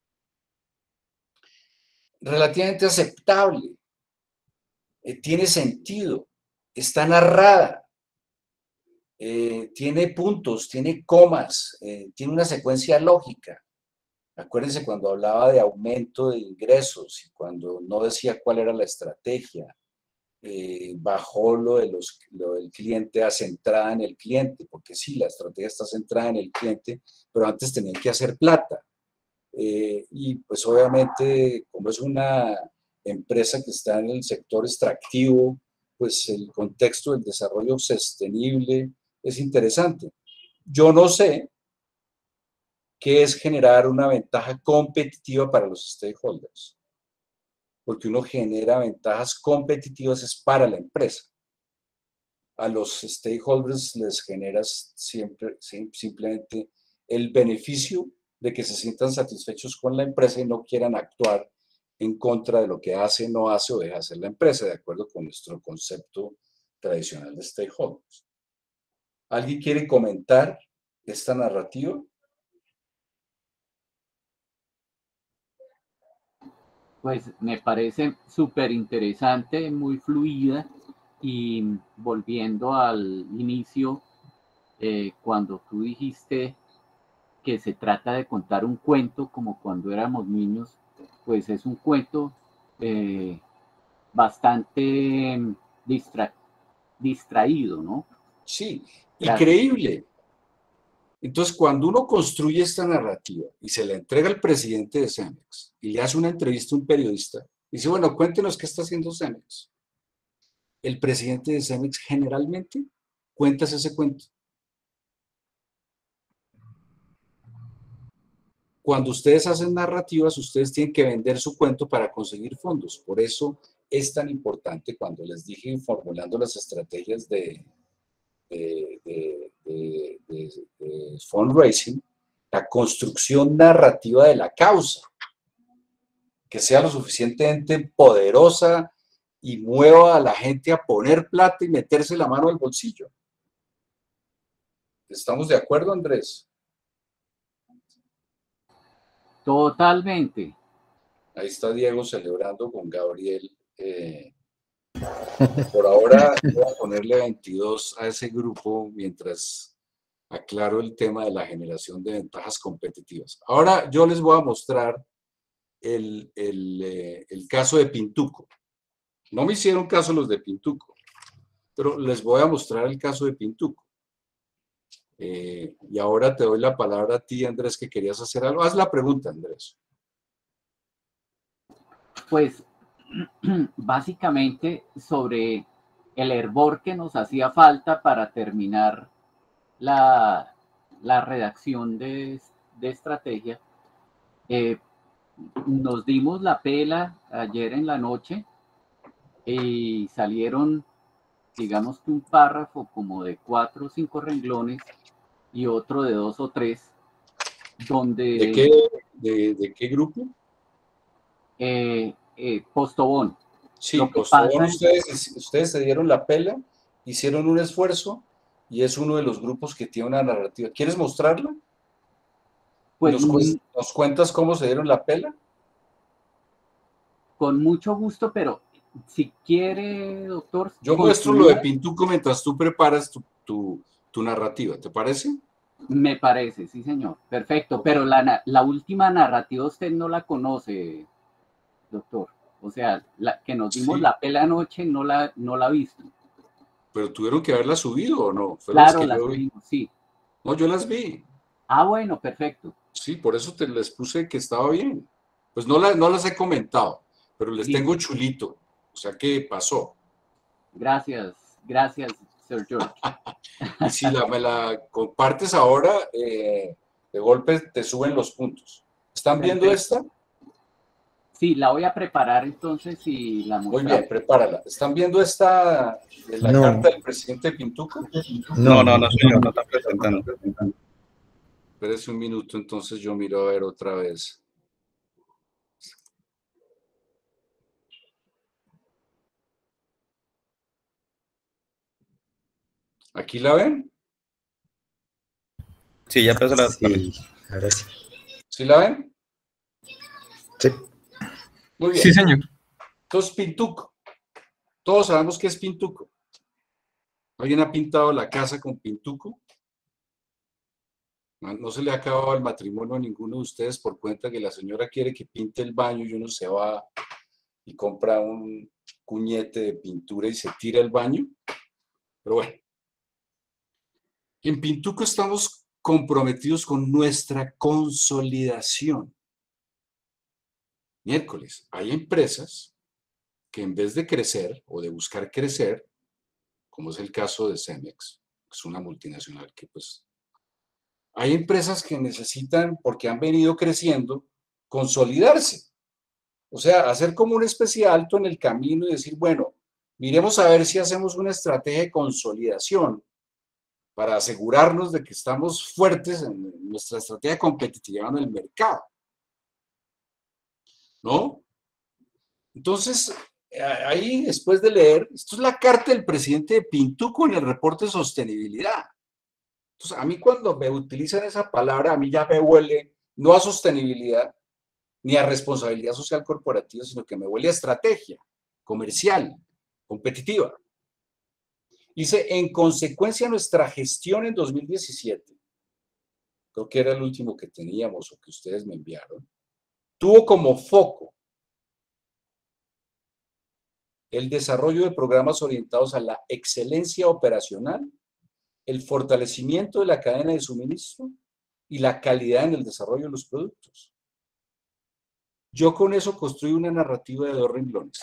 Relativamente aceptable. Tiene sentido. Está narrada. tiene puntos, tiene comas, tiene una secuencia lógica. Acuérdense cuando hablaba de aumento de ingresos y cuando no decía cuál era la estrategia, bajó lo del cliente a centrada en el cliente, porque sí, la estrategia está centrada en el cliente, pero antes tenían que hacer plata. Y pues obviamente, como es una empresa que está en el sector extractivo, pues el contexto del desarrollo sostenible es interesante. Yo no sé qué es generar una ventaja competitiva para los stakeholders, porque uno genera ventajas competitivas es para la empresa. A los stakeholders les generas simplemente el beneficio de que se sientan satisfechos con la empresa y no quieran actuar en contra de lo que hace, no hace o deja hacer la empresa, de acuerdo con nuestro concepto tradicional de stakeholders. ¿Alguien quiere comentar esta narrativa? Pues me parece súper interesante, muy fluida, y volviendo al inicio, cuando tú dijiste que se trata de contar un cuento como cuando éramos niños, pues es un cuento bastante distraído, ¿no? Sí, y Gracias. creíble. Entonces, cuando uno construye esta narrativa y se la entrega al presidente de Cemex y le hace una entrevista a un periodista, dice, bueno, cuéntenos qué está haciendo Cemex. El presidente de Cemex generalmente cuenta ese cuento. Cuando ustedes hacen narrativas, ustedes tienen que vender su cuento para conseguir fondos. Por eso es tan importante cuando les dije formulando las estrategias de fundraising, la construcción narrativa de la causa, que sea lo suficientemente poderosa y mueva a la gente a poner plata y meterse la mano al bolsillo. ¿Estamos de acuerdo, Andrés? Totalmente. Ahí está Diego celebrando con Gabriel. Por ahora voy a ponerle 22 a ese grupo mientras aclaro el tema de la generación de ventajas competitivas. Ahora yo les voy a mostrar el caso de Pintuco. No me hicieron caso los de Pintuco, pero les voy a mostrar el caso de Pintuco. Y ahora te doy la palabra a ti, Andrés, que querías hacer algo. Haz la pregunta, Andrés. Pues básicamente sobre el hervor que nos hacía falta para terminar la redacción de estrategia. Nos dimos la pela ayer en la noche y salieron, digamos que un párrafo como de 4 o 5 renglones y otro de 2 o 3, donde... ¿De qué grupo? Postobón. Sí, Postobón, ustedes se dieron la pela, hicieron un esfuerzo y es uno de los grupos que tiene una narrativa. ¿Quieres mostrarla? Pues, ¿Nos cuentas cómo se dieron la pela? Con mucho gusto, pero si quiere, doctor... Yo muestro lo de Pintuco mientras tú preparas tu narrativa, ¿te parece? Me parece, sí, señor. Perfecto, pero la última narrativa usted no la conoce, doctor. O sea, la que nos dimos la pela anoche no la ha visto. Pero tuvieron que haberla subido, ¿o no? Claro, las subimos, sí. No, yo las vi. Ah, bueno, perfecto. Sí, por eso les puse que estaba bien. Pues no las he comentado, pero les tengo chulito. O sea, ¿qué pasó? Gracias, Sir George. Y si me la compartes ahora, de golpe te suben los puntos. ¿Están viendo esta? Sí, la voy a preparar entonces y la mostramos. Muy bien, prepárala. ¿Están viendo esta de la carta del presidente Pintuco? No, señor, no está presentando. Espérese un minuto, entonces yo miro a ver otra vez. ¿Aquí la ven? Sí, ya empezó la... Ahora sí. ¿Sí la ven? Sí. Muy bien. Sí, señor. Entonces, Pintuco. Todos sabemos qué es Pintuco. ¿Alguien ha pintado la casa con pintuco? No se le ha acabado el matrimonio a ninguno de ustedes por cuenta que la señora quiere que pinte el baño y uno se va y compra un cuñete de pintura y se tira el baño. Pero bueno, en Pintuco estamos comprometidos con nuestra consolidación. Miércoles, hay empresas que en vez de crecer o de buscar crecer, como es el caso de Cemex, que es una multinacional que pues... Hay empresas que necesitan, porque han venido creciendo, consolidarse. O sea, hacer como una especie de alto en el camino y decir, bueno, miremos a ver si hacemos una estrategia de consolidación para asegurarnos de que estamos fuertes en nuestra estrategia competitiva en el mercado. ¿No? Entonces, ahí después de leer, esto es la carta del presidente de Pintuco en el reporte de sostenibilidad. Entonces, a mí cuando me utilizan esa palabra, a mí ya me huele no a sostenibilidad ni a responsabilidad social corporativa, sino que me huele a estrategia comercial, competitiva. Dice, en consecuencia, nuestra gestión en 2017, creo que era el último que teníamos o que ustedes me enviaron, tuvo como foco el desarrollo de programas orientados a la excelencia operacional, el fortalecimiento de la cadena de suministro y la calidad en el desarrollo de los productos. Yo con eso construí una narrativa de 2 renglones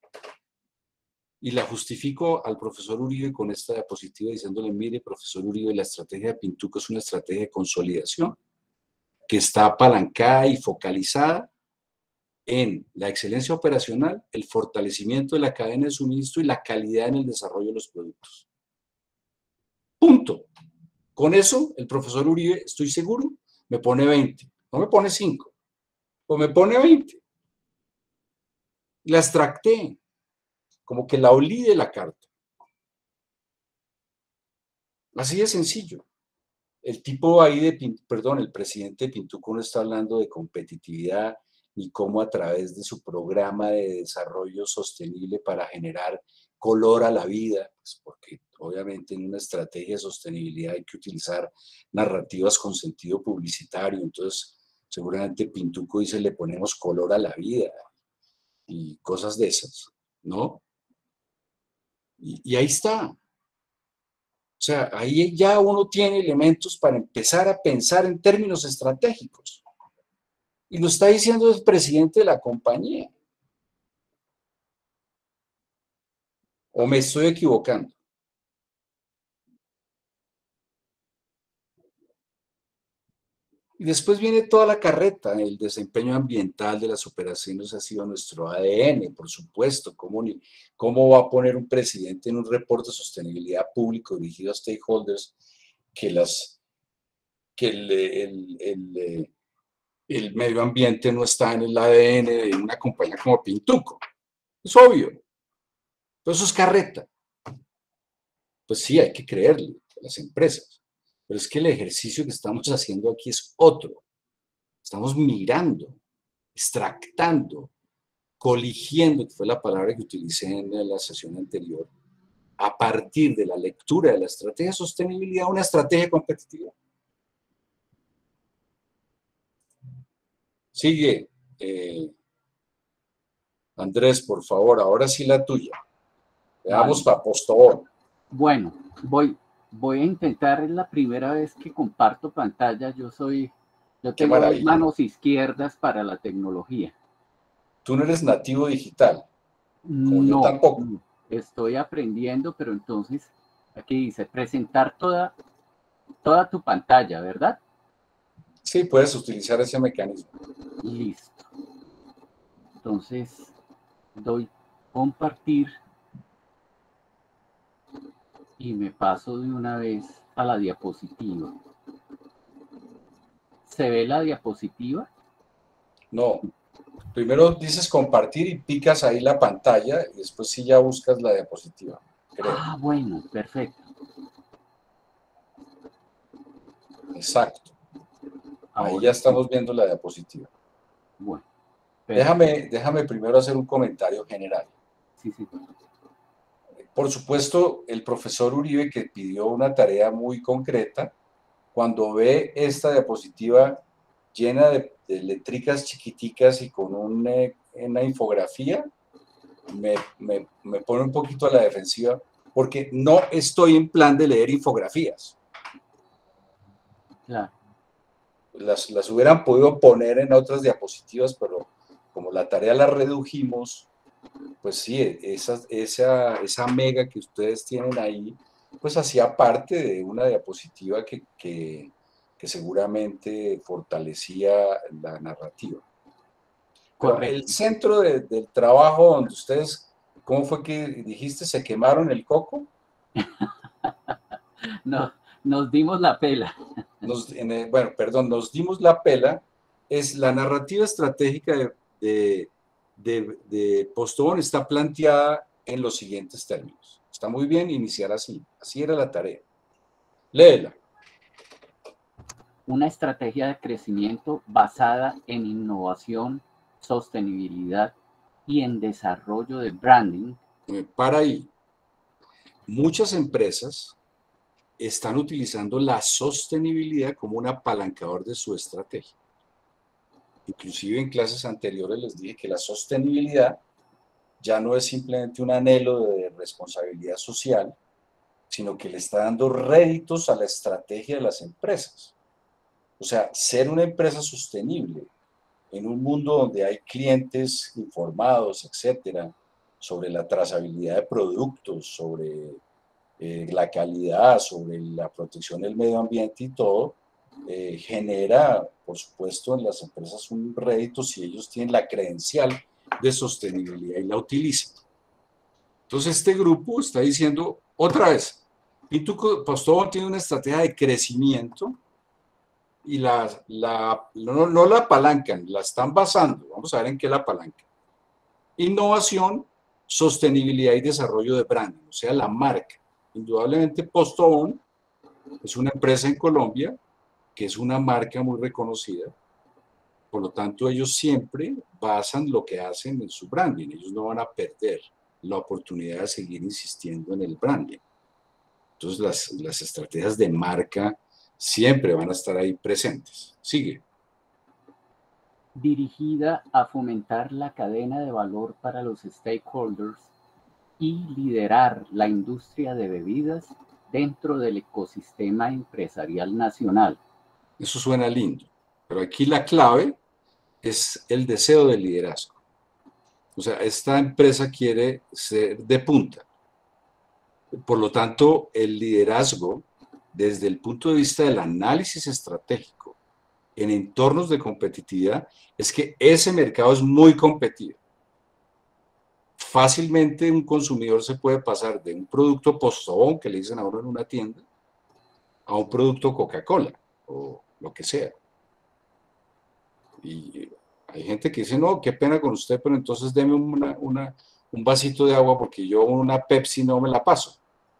y la justifico al profesor Uribe con esta diapositiva diciéndole, mire, profesor Uribe, la estrategia de Pintuco es una estrategia de consolidación que está apalancada y focalizada en la excelencia operacional, el fortalecimiento de la cadena de suministro y la calidad en el desarrollo de los productos. Punto. Con eso, el profesor Uribe, estoy seguro, me pone 20. No me pone 5, o me pone 20. La extracté, como que la olí de la carta. Así de sencillo. El tipo ahí el presidente de Pintuco no está hablando de competitividad ni cómo a través de su programa de desarrollo sostenible para generar color a la vida, pues porque obviamente en una estrategia de sostenibilidad hay que utilizar narrativas con sentido publicitario, entonces seguramente Pintuco dice le ponemos color a la vida y cosas de esas, ¿no? Y ahí está. O sea, ahí ya uno tiene elementos para empezar a pensar en términos estratégicos. Y lo está diciendo el presidente de la compañía. ¿O me estoy equivocando? Y después viene toda la carreta, el desempeño ambiental de las operaciones ha sido nuestro ADN, por supuesto. ¿Cómo va a poner un presidente en un reporte de sostenibilidad público dirigido a stakeholders que el medio ambiente no está en el ADN de una compañía como Pintuco? Es obvio. Pero eso es carreta. Pues sí, hay que creerle a las empresas. Pero es que el ejercicio que estamos haciendo aquí es otro. Estamos mirando, extractando, coligiendo, que fue la palabra que utilicé en la sesión anterior, a partir de la lectura de la estrategia de sostenibilidad, una estrategia competitiva. Sigue, Andrés, por favor, ahora sí la tuya. Veamos para Postobón. Bueno, voy a intentar, es la primera vez que comparto pantalla, yo tengo 2 manos izquierdas para la tecnología. Tú no eres nativo digital, como no, yo tampoco. No, estoy aprendiendo, pero entonces aquí dice presentar toda tu pantalla, ¿verdad? Sí, puedes utilizar ese mecanismo. Listo. Entonces, doy compartir y me paso de una vez a la diapositiva. ¿Se ve la diapositiva? No. Primero dices compartir y picas ahí la pantalla y después sí ya buscas la diapositiva. Creo. Ah, bueno, perfecto. Exacto. Ahí Ahora ya estamos viendo la diapositiva. Bueno. Déjame primero hacer un comentario general. Sí. Por supuesto, el profesor Uribe, que pidió una tarea muy concreta, cuando ve esta diapositiva llena de letricas chiquiticas y con una infografía, me pone un poquito a la defensiva, porque no estoy en plan de leer infografías. Claro. Las hubieran podido poner en otras diapositivas, pero como la tarea la redujimos, pues sí, esa mega que ustedes tienen ahí, pues hacía parte de una diapositiva que seguramente fortalecía la narrativa. Pero Correcto. el centro del trabajo donde ustedes, ¿cómo fue que dijiste? ¿Se quemaron el coco? No, nos dimos la pela. Bueno, perdón, nos dimos la pela. Es la narrativa estratégica de Postobón está planteada en los siguientes términos. Está muy bien iniciar así. Así era la tarea. Léela. Una estrategia de crecimiento basada en innovación, sostenibilidad y en desarrollo de branding. Para ahí. Muchas empresas están utilizando la sostenibilidad como un apalancador de su estrategia. Inclusive en clases anteriores les dije que la sostenibilidad ya no es simplemente un anhelo de responsabilidad social, sino que le está dando réditos a la estrategia de las empresas. O sea, ser una empresa sostenible en un mundo donde hay clientes informados, etcétera, sobre la trazabilidad de productos, sobre la calidad, sobre la protección del medio ambiente y todo, genera, por supuesto, en las empresas un rédito si ellos tienen la credencial de sostenibilidad y la utilizan. Entonces, este grupo está diciendo otra vez, Pinto Postobón tiene una estrategia de crecimiento y no la apalancan, la están basando. Vamos a ver en qué la apalancan. Innovación, sostenibilidad y desarrollo de branding, o sea, la marca. Indudablemente Postobón es una empresa en Colombia que es una marca muy reconocida, por lo tanto ellos siempre basan lo que hacen en su branding, ellos no van a perder la oportunidad de seguir insistiendo en el branding. Entonces las estrategias de marca siempre van a estar ahí presentes. Sigue. Dirigida a fomentar la cadena de valor para los stakeholders y liderar la industria de bebidas dentro del ecosistema empresarial nacional. Eso suena lindo, pero aquí la clave es el deseo de liderazgo. O sea, esta empresa quiere ser de punta. Por lo tanto, el liderazgo, desde el punto de vista del análisis estratégico en entornos de competitividad, es que ese mercado es muy competido. Fácilmente un consumidor se puede pasar de un producto Postobón, que le dicen ahora en una tienda, a un producto Coca-Cola o lo que sea. Y hay gente que dice, no, qué pena con usted, pero entonces deme un vasito de agua porque yo una Pepsi no me la paso.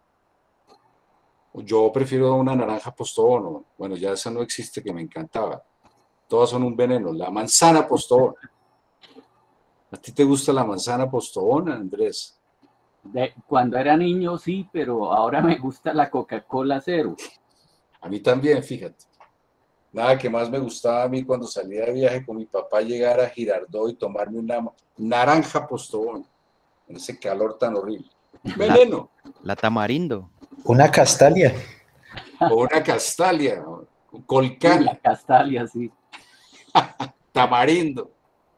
Yo prefiero una naranja Postobón, bueno, ya esa no existe, que me encantaba. Todas son un veneno. La manzana Postobón. ¿A ti te gusta la manzana Postobón, Andrés? Cuando era niño sí, pero ahora me gusta la Coca-Cola Cero. A mí también, fíjate. Nada que más me gustaba a mí cuando salía de viaje con mi papá llegar a Girardot y tomarme una naranja Postobón, en ese calor tan horrible. Veneno. La tamarindo. Una castalia. O una castalia, colcán. La castalia, sí. Tamarindo.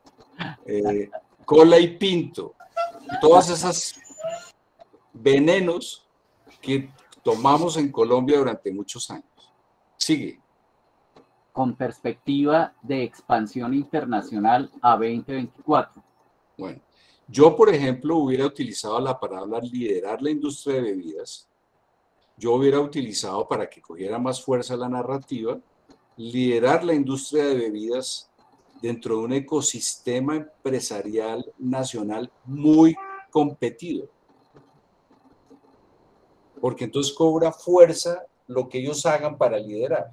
Cola y pinto. Todas esas venenos que tomamos en Colombia durante muchos años. Sigue. Con perspectiva de expansión internacional a 2024. Bueno, yo, por ejemplo, hubiera utilizado la palabra liderar la industria de bebidas. Yo hubiera utilizado, para que cogiera más fuerza la narrativa, liderar la industria de bebidas dentro de un ecosistema empresarial nacional muy competido. Porque entonces cobra fuerza lo que ellos hagan para liderar.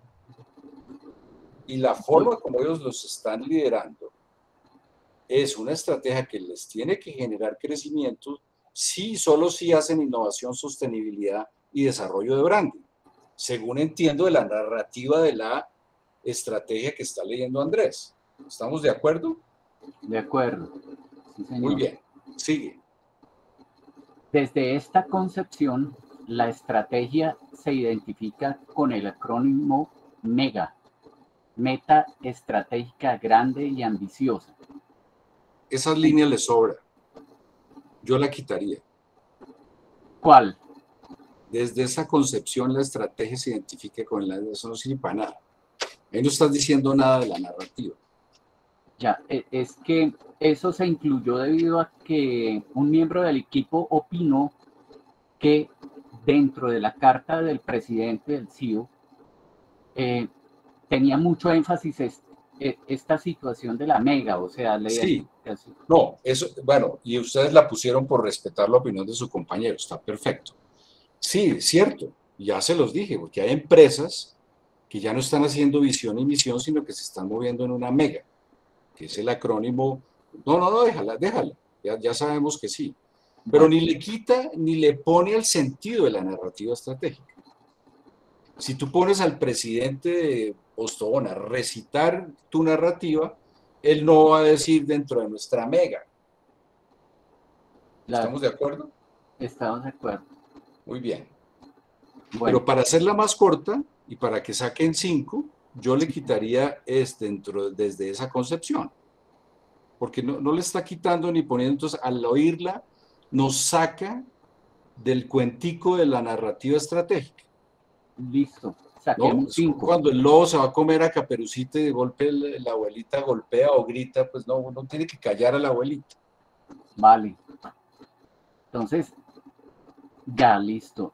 Y la forma como ellos los están liderando es una estrategia que les tiene que generar crecimiento sí, solo si hacen innovación, sostenibilidad y desarrollo de branding, según entiendo de la narrativa de la estrategia que está leyendo Andrés. ¿Estamos de acuerdo? De acuerdo. Sí, señor. Muy bien, sigue. Desde esta concepción, la estrategia se identifica con el acrónimo MEGA, Meta Estratégica Grande y Ambiciosa. Esas líneas le sobra. Yo la quitaría. ¿Cuál? Desde esa concepción, la estrategia se identifica con el... Eso no sirve para nada. Ahí no estás diciendo nada de la narrativa. Ya, es que eso se incluyó debido a que un miembro del equipo opinó que dentro de la carta del presidente del CIO tenía mucho énfasis esta situación de la mega, o sea, la Sí, identificación. no, eso, bueno, y ustedes la pusieron por respetar la opinión de su compañero, está perfecto. Sí, cierto, ya se los dije, porque hay empresas que ya no están haciendo visión y misión, sino que se están moviendo en una mega, que es el acrónimo. No, déjala, ya sabemos que sí. Pero Bueno, ni le quita ni le pone el sentido de la narrativa estratégica. Si tú pones al presidente de Postobón a recitar tu narrativa, él no va a decir dentro de nuestra mega. claro, ¿Estamos de acuerdo? estamos de acuerdo. Muy bien. Bueno, Pero para hacerla más corta y para que saquen 5, yo le quitaría desde esa concepción. Porque no le está quitando ni poniendo, entonces al oírla nos saca del cuentico de la narrativa estratégica. listo, ¿No? saquemos Es 5. cuando el lobo se va a comer a Caperucita y de golpe la abuelita golpea o grita, pues no, uno tiene que callar a la abuelita. Vale. Entonces, ya, listo.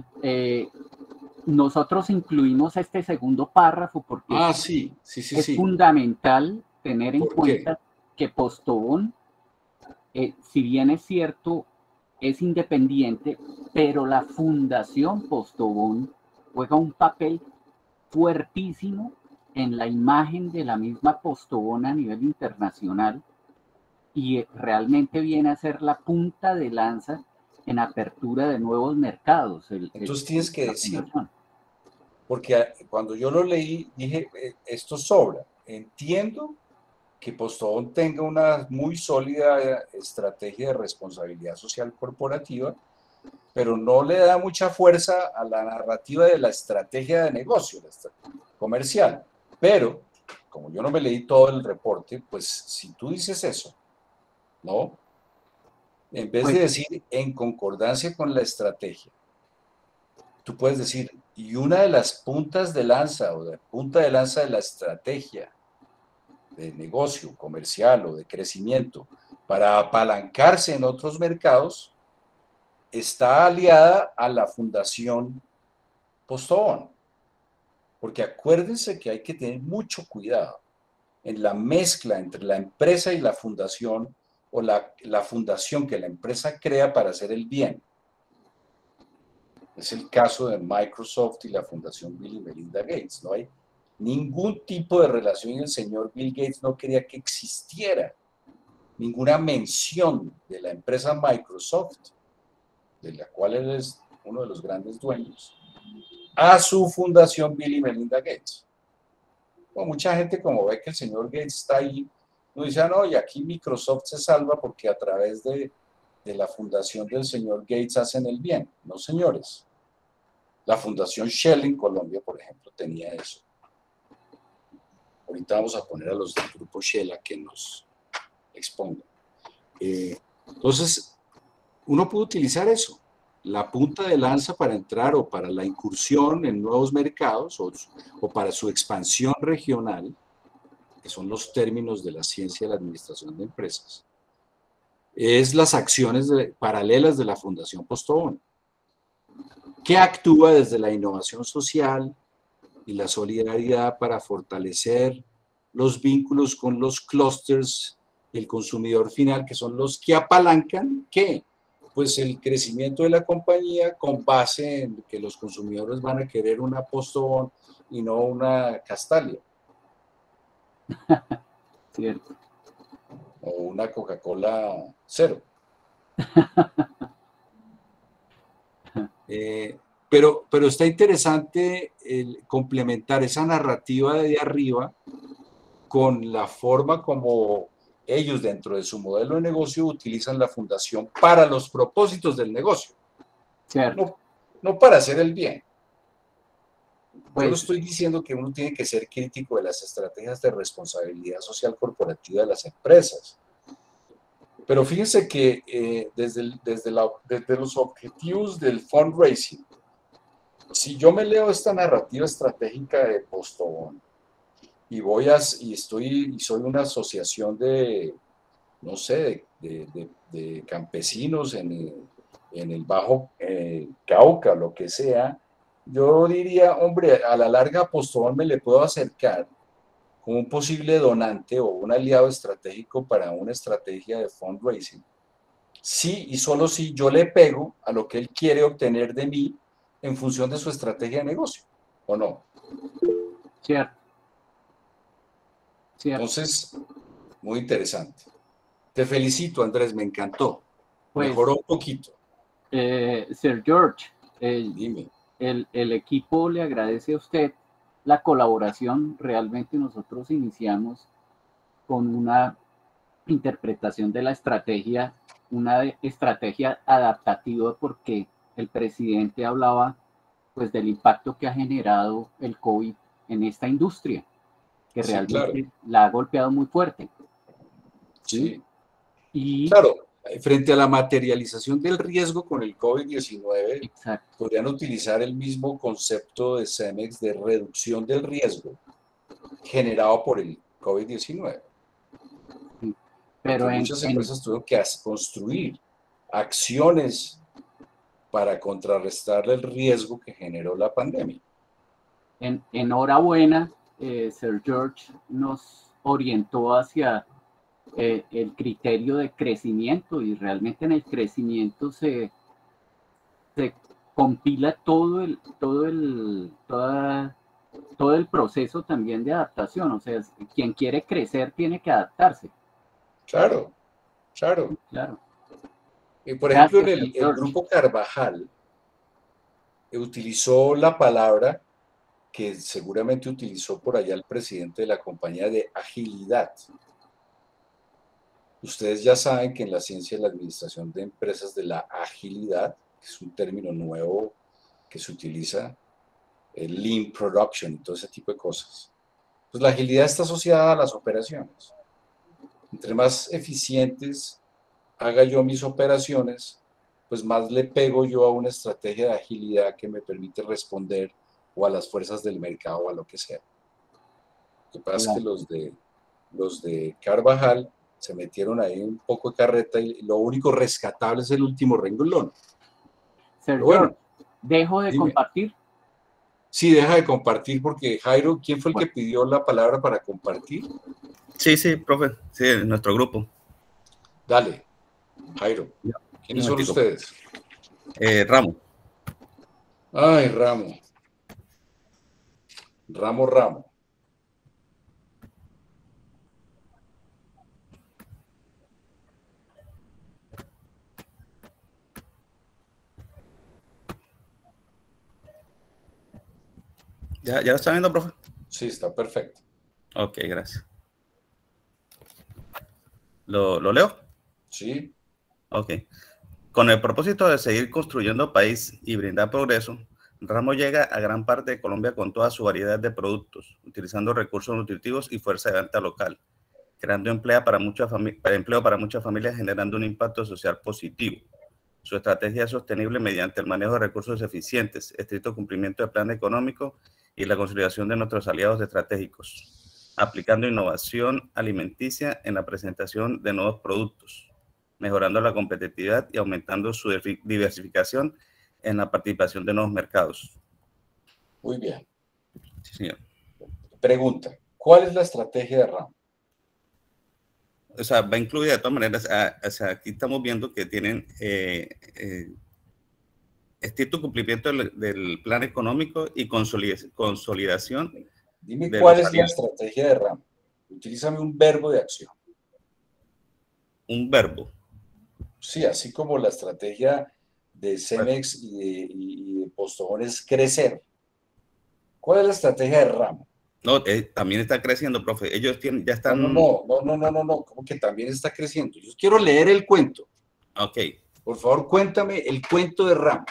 Nosotros incluimos este segundo párrafo porque Sí. es fundamental tener en ¿Por qué? cuenta que Postobón, si bien es cierto, es independiente, pero la Fundación Postobón juega un papel fuertísimo en la imagen de la misma Postobón a nivel internacional y realmente viene a ser la punta de lanza en apertura de nuevos mercados. Entonces tienes que la decir, fundación. porque cuando yo lo leí dije, esto sobra. Entiendo que Postobón tenga una muy sólida estrategia de responsabilidad social corporativa, pero no le da mucha fuerza a la narrativa de la estrategia de negocio comercial. Pero, como yo no me leí todo el reporte, pues si tú dices eso, ¿no? En vez de decir en concordancia con la estrategia, tú puedes decir, y una de las puntas de lanza o de punta de lanza de la estrategia de negocio comercial o de crecimiento para apalancarse en otros mercados está aliada a la Fundación Postobón. Porque acuérdense que hay que tener mucho cuidado en la mezcla entre la empresa y la fundación o la fundación que la empresa crea para hacer el bien. Es el caso de Microsoft y la Fundación Bill y Melinda Gates. No hay ningún tipo de relación y el señor Bill Gates no quería que existiera ninguna mención de la empresa Microsoft, de la cual él es uno de los grandes dueños, a su fundación Bill y Melinda Gates. Bueno, mucha gente como ve que el señor Gates está ahí, no dice, no, y aquí Microsoft se salva porque a través de la fundación del señor Gates hacen el bien. No, señores. La fundación Shell en Colombia, por ejemplo, tenía eso. Ahorita vamos a poner a los del grupo Shell a que nos expongan. Entonces, uno puede utilizar eso, la punta de lanza para entrar o para la incursión en nuevos mercados o para su expansión regional, que son los términos de la ciencia de la administración de empresas, es las acciones paralelas de la Fundación Postobón, que actúa desde la innovación social y la solidaridad para fortalecer los vínculos con los clústeres y el consumidor final, que son los que apalancan, ¿qué? Pues el crecimiento de la compañía con base en que los consumidores van a querer una Postobón y no una Castalia. Cierto. O una Coca-Cola cero. Pero está interesante complementar esa narrativa de arriba con la forma como ellos dentro de su modelo de negocio utilizan la fundación para los propósitos del negocio, Cierto. no para hacer el bien. Pues, Yo no estoy diciendo que uno tiene que ser crítico de las estrategias de responsabilidad social corporativa de las empresas, pero fíjense que desde los objetivos del fundraising, si yo me leo esta narrativa estratégica de Postobón y soy una asociación de, no sé, de campesinos en el Bajo Cauca, lo que sea, yo diría, hombre, a la larga a Postobón me le puedo acercar como un posible donante o un aliado estratégico para una estrategia de fundraising. Sí y solo si yo le pego a lo que él quiere obtener de mí en función de su estrategia de negocio, ¿o no? cierto. Entonces, muy interesante. Te felicito, Andrés, me encantó. Pues, Mejoró un poquito. Sir George, Dime. el equipo le agradece a usted la colaboración. Realmente nosotros iniciamos con una interpretación de la estrategia, una estrategia adaptativa, porque el presidente hablaba pues del impacto que ha generado el COVID en esta industria, que Sí, realmente claro. la ha golpeado muy fuerte. Sí. Y Claro, frente a la materialización del riesgo con el COVID-19, exacto. podrían utilizar el mismo concepto de CEMEX de reducción del riesgo generado por el COVID-19. Pero Porque muchas empresas tuvieron que construir acciones para contrarrestar el riesgo que generó la pandemia. Enhorabuena, Sir George nos orientó hacia el criterio de crecimiento, y realmente en el crecimiento se compila todo el proceso también de adaptación. O sea, quien quiere crecer tiene que adaptarse. Claro, claro. Claro. Por ejemplo, en Gracias, el George. grupo Carvajal utilizó la palabra que seguramente utilizó por allá el presidente de la compañía de agilidad. Ustedes ya saben que en la ciencia de la administración de empresas de la agilidad, que es un término nuevo que se utiliza, el lean production y todo ese tipo de cosas, pues la agilidad está asociada a las operaciones. Entre más eficientes haga yo mis operaciones, pues más le pego yo a una estrategia de agilidad que me permite responder o a las fuerzas del mercado o a lo que sea. Lo que pasa es que los de Carvajal se metieron ahí un poco de carreta y lo único rescatable es el último renglón. Sir Pero bueno, George, ¿dejo de dime. compartir? Sí, deja de compartir porque Jairo, ¿quién fue el que pidió la palabra para compartir? Sí, profe. Sí, en nuestro grupo. Dale, Jairo. ¿Quiénes son ustedes? Ramo. Ay, Ramo. Ramo. ¿Ya lo está viendo, profe? Sí, está perfecto. Ok, gracias. ¿Lo leo? Sí. Ok. Con el propósito de seguir construyendo país y brindar progreso, Ramo llega a gran parte de Colombia con toda su variedad de productos, utilizando recursos nutritivos y fuerza de venta local, creando empleo para muchas familias, generando un impacto social positivo. Su estrategia es sostenible mediante el manejo de recursos eficientes, estricto cumplimiento del plan económico y la consolidación de nuestros aliados estratégicos, aplicando innovación alimenticia en la presentación de nuevos productos, mejorando la competitividad y aumentando su diversificación en la participación de nuevos mercados. Muy bien. Sí, señor. Pregunta, ¿cuál es la estrategia de Ramo? O sea, va incluida de todas maneras. O sea, aquí estamos viendo que tienen estricto cumplimiento del plan económico y consolidación. Dime cuál es la estrategia de Ramo. Utilízame un verbo de acción. Un verbo. Sí, así como la estrategia de Cemex y de Postobón es crecer. ¿Cuál es la estrategia de Ramo? No, también está creciendo, profe. Ellos tienen, ya están... No, ¿cómo que también está creciendo? Yo quiero leer el cuento. Ok. Por favor, cuéntame el cuento de Ramo.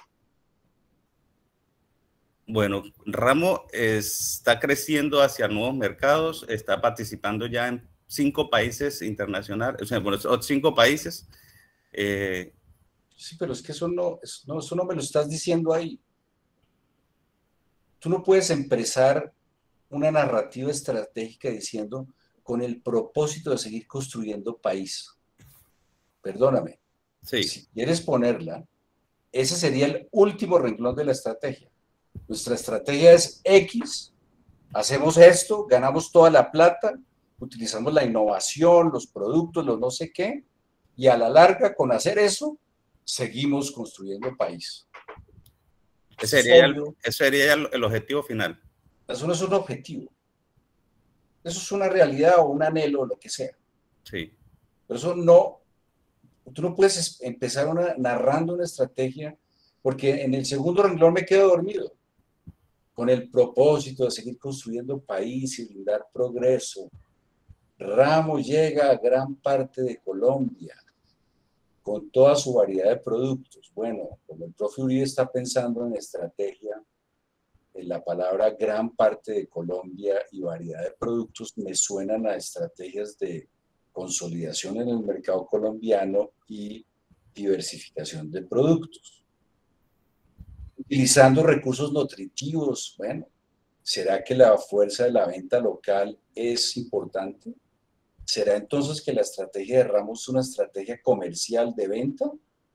Bueno, Ramo está creciendo hacia nuevos mercados, está participando ya en 5 países internacionales, o sea, bueno, 5 países. Sí, pero es que eso no me lo estás diciendo ahí. Tú no puedes empezar una narrativa estratégica diciendo con el propósito de seguir construyendo país. Perdóname. Sí. Si quieres ponerla, ese sería el último renglón de la estrategia. Nuestra estrategia es X, hacemos esto, ganamos toda la plata, utilizamos la innovación, los productos, los no sé qué, y a la larga, con hacer eso, seguimos construyendo país. Ese sería el objetivo final. Eso no es un objetivo. Eso es una realidad o un anhelo o lo que sea. Sí. Pero eso no, tú no puedes empezar narrando una estrategia, porque en el segundo renglón me quedo dormido. Con el propósito de seguir construyendo país y brindar progreso. Ramo llega a gran parte de Colombia, con toda su variedad de productos. Bueno, como el profe Uribe está pensando en estrategia, en la palabra gran parte de Colombia y variedad de productos me suenan a estrategias de consolidación en el mercado colombiano y diversificación de productos. Utilizando recursos nutritivos, bueno, ¿será que la fuerza de la venta local es importante? ¿Será entonces que la estrategia de Ramos es una estrategia comercial de venta?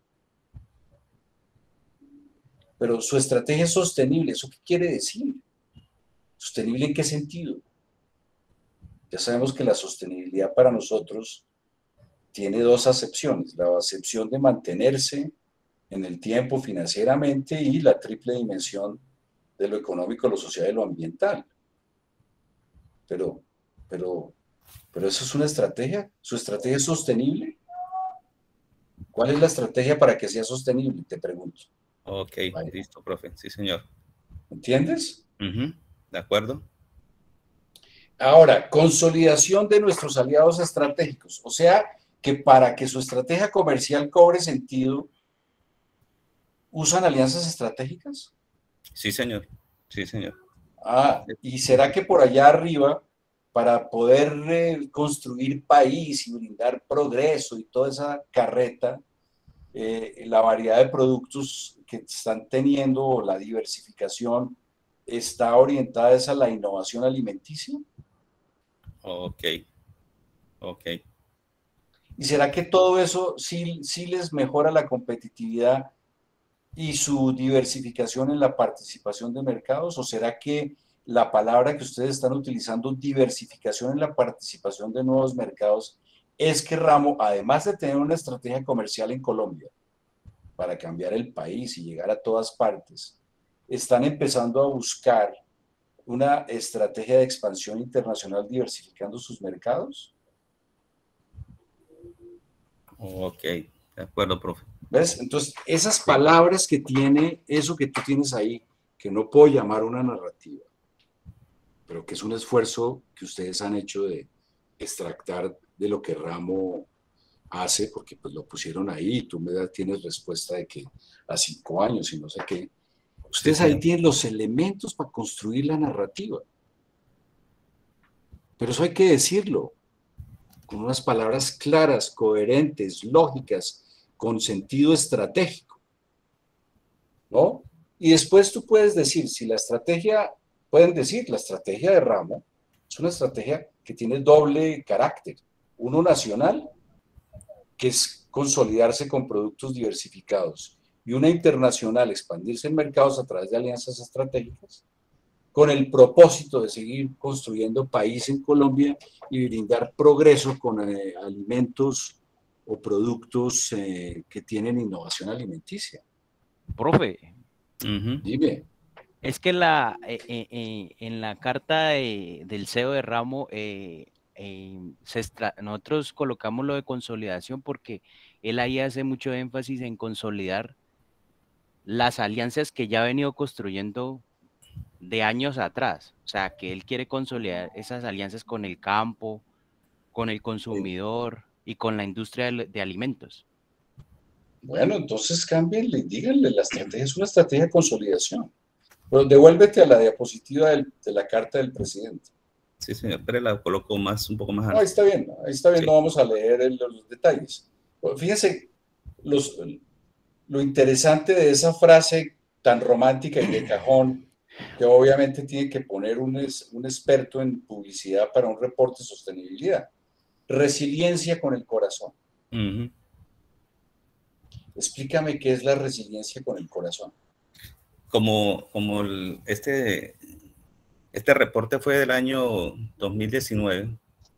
Pero su estrategia es sostenible. ¿Eso qué quiere decir? ¿Sostenible en qué sentido? Ya sabemos que la sostenibilidad para nosotros tiene 2 acepciones. La acepción de mantenerse en el tiempo financieramente y la triple dimensión de lo económico, lo social y lo ambiental. Pero eso es una estrategia. ¿Su estrategia es sostenible? ¿Cuál es la estrategia para que sea sostenible? Te pregunto. Ok, vale. Listo, profe. Sí, señor. ¿Entiendes? De acuerdo. Ahora, consolidación de nuestros aliados estratégicos. O sea, que para que su estrategia comercial cobre sentido, ¿usan alianzas estratégicas? Sí, señor. Sí, señor. ¿Y será que por allá arriba, para poder construir país y brindar progreso y toda esa carreta, la variedad de productos que están teniendo, la diversificación, está orientada a la innovación alimenticia? Ok. ¿Y será que todo eso sí les mejora la competitividad y su diversificación en la participación de mercados? ¿O será que la palabra que ustedes están utilizando, diversificación en la participación de nuevos mercados, es que Ramo, además de tener una estrategia comercial en Colombia para cambiar el país y llegar a todas partes, están empezando a buscar una estrategia de expansión internacional diversificando sus mercados? Ok, de acuerdo, profe. ¿Ves? Entonces, esas palabras que tiene eso que tú tienes ahí, que no puedo llamar una narrativa, pero que es un esfuerzo que ustedes han hecho de extractar de lo que Ramo hace, porque pues lo pusieron ahí y tú tienes respuesta de que a 5 años y no sé qué. Ustedes Sí, ahí tienen los elementos para construir la narrativa. Pero eso hay que decirlo, con unas palabras claras, coherentes, lógicas, con sentido estratégico, ¿no? Y después tú puedes decir, si la estrategia, pueden decir, la estrategia de Ramo es una estrategia que tiene doble carácter. Uno nacional, que es consolidarse con productos diversificados, y una internacional, expandirse en mercados a través de alianzas estratégicas, con el propósito de seguir construyendo país en Colombia y brindar progreso con alimentos o productos que tienen innovación alimenticia. Profe, Dime. es que en la carta del CEO de Ramo, nosotros colocamos lo de consolidación porque él ahí hace mucho énfasis en consolidar las alianzas que ya ha venido construyendo de años atrás. O sea, que él quiere consolidar esas alianzas con el campo, con el consumidor y con la industria de alimentos. Bueno, entonces cámbienle, díganle, la estrategia es una estrategia de consolidación. Pero devuélvete a la diapositiva de la carta del presidente. Sí, señor, pero la coloco un poco más No, alto. ahí está bien, Sí. no vamos a leer los detalles. Pero fíjense lo interesante de esa frase tan romántica y de cajón, que obviamente tiene que poner un experto en publicidad para un reporte de sostenibilidad. Resiliencia con el corazón. Ujú. Explícame qué es la resiliencia con el corazón. Como este reporte fue del año 2019,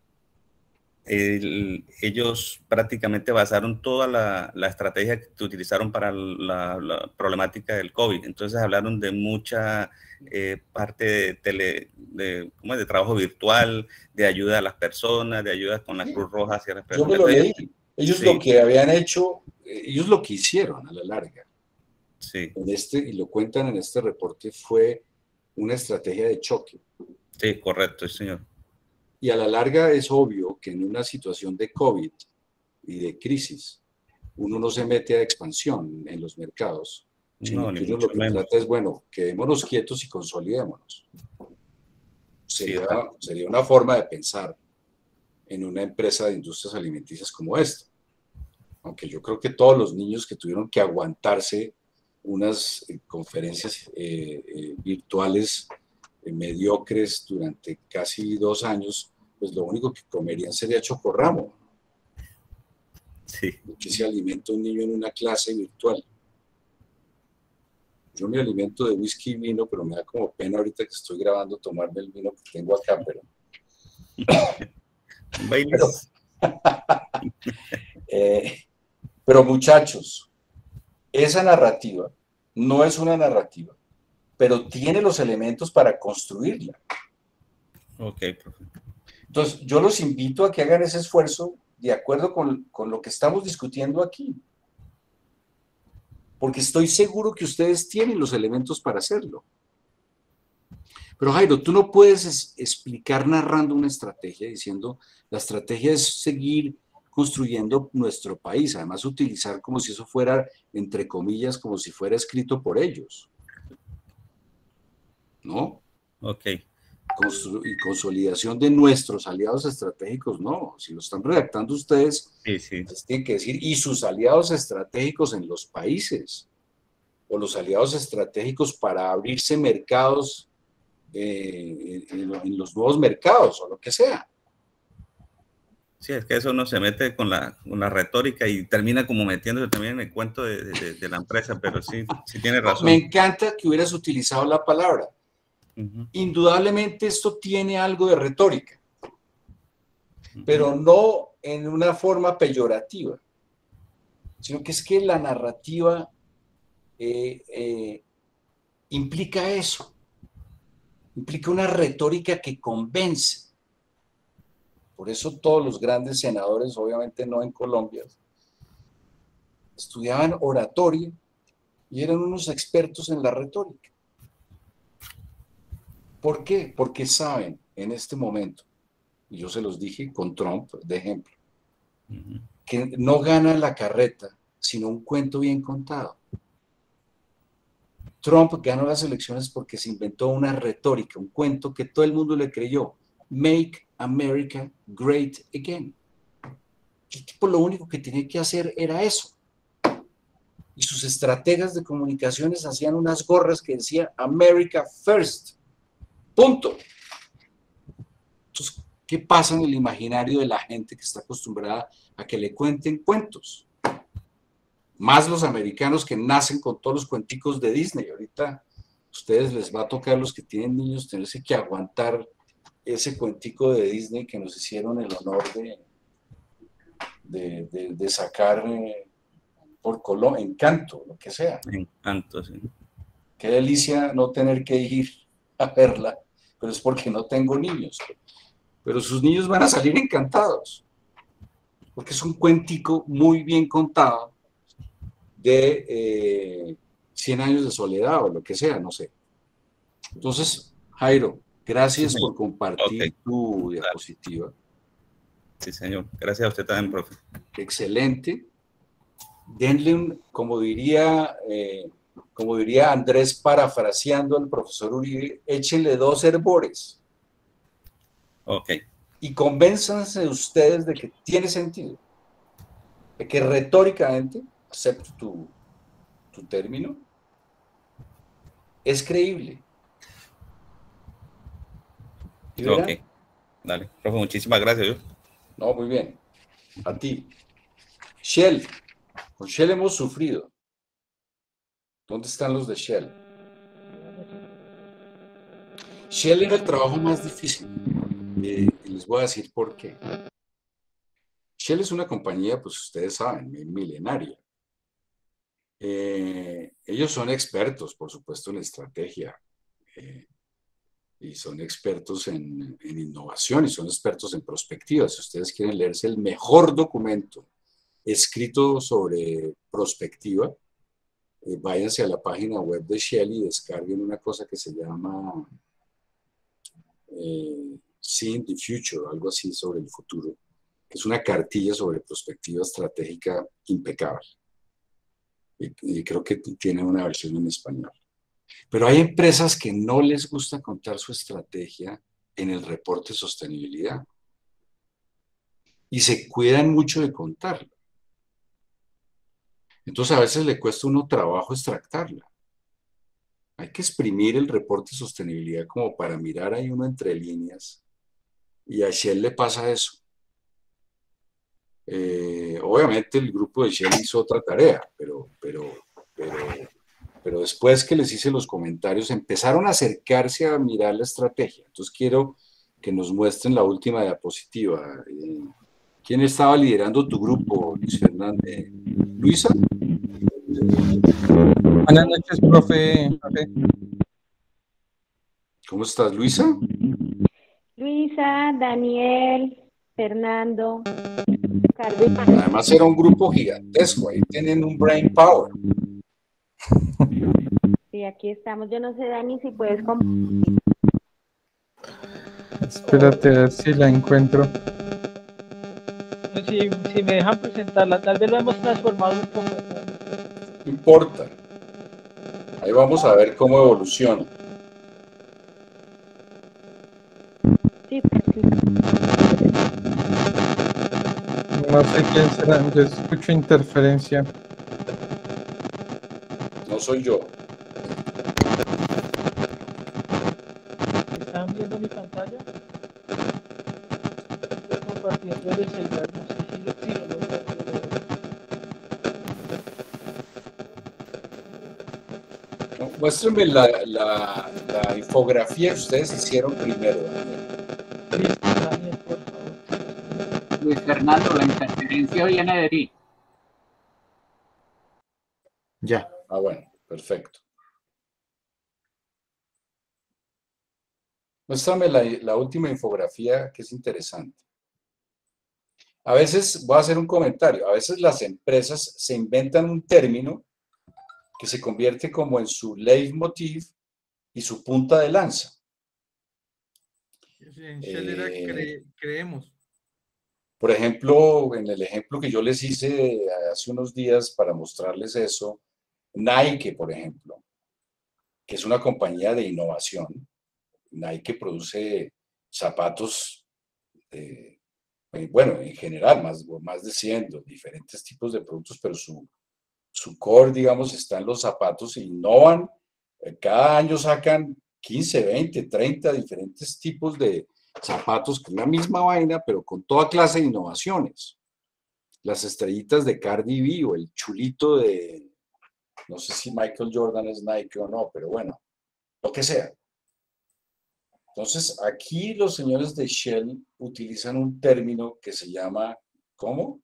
ellos prácticamente basaron toda la estrategia que utilizaron para la problemática del COVID. Entonces hablaron de mucha parte de trabajo virtual, de ayuda a las personas, de ayuda con la Cruz Roja hacia las Yo personas. me lo leí. Ellos Sí. lo que habían hecho, ellos lo que hicieron a la larga, Sí, y lo cuentan en este reporte, fue una estrategia de choque. sí, correcto, sí, señor. Y a la larga es obvio que en una situación de COVID y de crisis, uno no se mete a expansión en los mercados, sino No, ni que uno mucho lo que menos. trata es, bueno, quedémonos quietos y consolidémonos. Sería una forma de pensar en una empresa de industrias alimenticias como esta. Aunque yo creo que todos los niños que tuvieron que aguantarse unas conferencias virtuales mediocres durante casi 2 años, pues lo único que comerían sería chocorramo. Sí. ¿Qué se alimenta un niño en una clase virtual? Yo me alimento de whisky y vino, pero me da como pena ahorita que estoy grabando tomarme el vino que tengo acá, pero muchachos, esa narrativa no es una narrativa, pero tiene los elementos para construirla. Ok, profe. Entonces, yo los invito a que hagan ese esfuerzo de acuerdo con lo que estamos discutiendo aquí. Porque estoy seguro que ustedes tienen los elementos para hacerlo. Pero Jairo, tú no puedes explicar narrando una estrategia diciendo la estrategia es seguir construyendo nuestro país, además utilizar como si eso fuera, entre comillas, como si fuera escrito por ellos. ¿No? Ok. Y consolidación de nuestros aliados estratégicos, no. Si lo están redactando ustedes, sí. les tienen que decir, y sus aliados estratégicos en los países, o los aliados estratégicos para abrirse mercados en los nuevos mercados, o lo que sea. Sí, es que eso no se mete con la retórica y termina como metiéndose también en el cuento de la empresa, pero sí tiene razón. Me encanta que hubieras utilizado la palabra. Indudablemente esto tiene algo de retórica, pero no en una forma peyorativa, sino que es que la narrativa implica eso, implica una retórica que convence. Por eso todos los grandes senadores, obviamente no en Colombia, estudiaban oratoria y eran unos expertos en la retórica. ¿Por qué? Porque saben en este momento, y yo se los dije con Trump, de ejemplo, que no gana la carreta, sino un cuento bien contado. Trump ganó las elecciones porque se inventó una retórica, un cuento que todo el mundo le creyó. Make America Great Again. El tipo lo único que tenía que hacer era eso. Y sus estrategas de comunicaciones hacían unas gorras que decían America First. Punto. Entonces, ¿qué pasa en el imaginario de la gente que está acostumbrada a que le cuenten cuentos? Más los americanos que nacen con todos los cuenticos de Disney. Ahorita a ustedes les va a tocar, los que tienen niños, tenerse que aguantar ese cuentico de Disney que nos hicieron el honor de sacar por Colombia, Encanto, lo que sea. Encanto, sí. Qué delicia no tener que ir a verla, pero es porque no tengo niños. Pero sus niños van a salir encantados, porque es un cuentico muy bien contado de 100 años de soledad o lo que sea, no sé. Entonces, Jairo, gracias Sí, por compartir ok, tu diapositiva. sí, señor. Gracias a usted también, profe. Excelente. Denle como diría Andrés, parafraseando al profesor Uribe, échenle 2 hervores Ok, y convénzanse ustedes de que tiene sentido, de que retóricamente, acepto tu término, es creíble. ¿Y verán? ok. Dale, profe, muchísimas gracias. No, muy bien. A ti. Shell. Con Shell hemos sufrido. ¿Dónde están los de Shell? Shell era el trabajo más difícil. Y les voy a decir por qué. Shell es una compañía, pues ustedes saben, milenaria. Ellos son expertos, por supuesto, en estrategia. Y son expertos en innovación y son expertos en prospectiva. Si ustedes quieren leerse el mejor documento escrito sobre prospectiva, váyanse a la página web de Shell y descarguen una cosa que se llama Seeing the Future, algo así sobre el futuro, que es una cartilla sobre prospectiva estratégica impecable. Y creo que tiene una versión en español. Pero hay empresas que no les gusta contar su estrategia en el reporte de sostenibilidad y se cuidan mucho de contarla. Entonces a veces le cuesta a uno trabajo extractarla. Hay que exprimir el reporte de sostenibilidad como para mirar ahí uno entre líneas y a Shell le pasa eso. Obviamente el grupo de Shell hizo otra tarea, pero después que les hice los comentarios empezaron a acercarse a mirar la estrategia. Entonces quiero que nos muestren la última diapositiva. ¿Quién estaba liderando tu grupo, Luis Fernández? ¿Luisa? Buenas noches, profe. ¿Cómo estás, Luisa? Luisa, Daniel, Fernando, Carlos. Además era un grupo gigantesco, ahí tienen un brain power. Sí, aquí estamos. Yo no sé, Dani, si puedes Espérate a ver si la encuentro. Si me dejan presentarla, tal vez lo hemos transformado un poco. No importa. Ahí vamos a ver cómo evoluciona. Sí. No sé quién será, yo escucho interferencia. No soy yo. ¿Están viendo mi pantalla? Estoy compartiendo el celular, no sé si lo logran. No, muéstrenme la infografía que ustedes hicieron primero, Daniel. Listo, Daniel, por favor. Luis Fernando, la interferencia viene de ti. Ya. Ah, bueno, perfecto. Muéstrame la última infografía que es interesante. A veces, voy a hacer un comentario, a veces las empresas se inventan un término que se convierte como en su leitmotiv y su punta de lanza. En Shell era creemos. Por ejemplo, en el ejemplo que yo les hice hace unos días para mostrarles eso, Nike, por ejemplo, que es una compañía de innovación. Nike produce zapatos, bueno, en general, más de 100 diferentes tipos de productos, pero su core, digamos, está en los zapatos e innovan. Cada año sacan 15, 20, 30 diferentes tipos de zapatos, con la misma vaina, pero con toda clase de innovaciones. Las estrellitas de Cardi B o el chulito de, no sé si Michael Jordan es Nike o no, pero bueno, lo que sea. Entonces, aquí los señores de Shell utilizan un término que se llama, ¿cómo?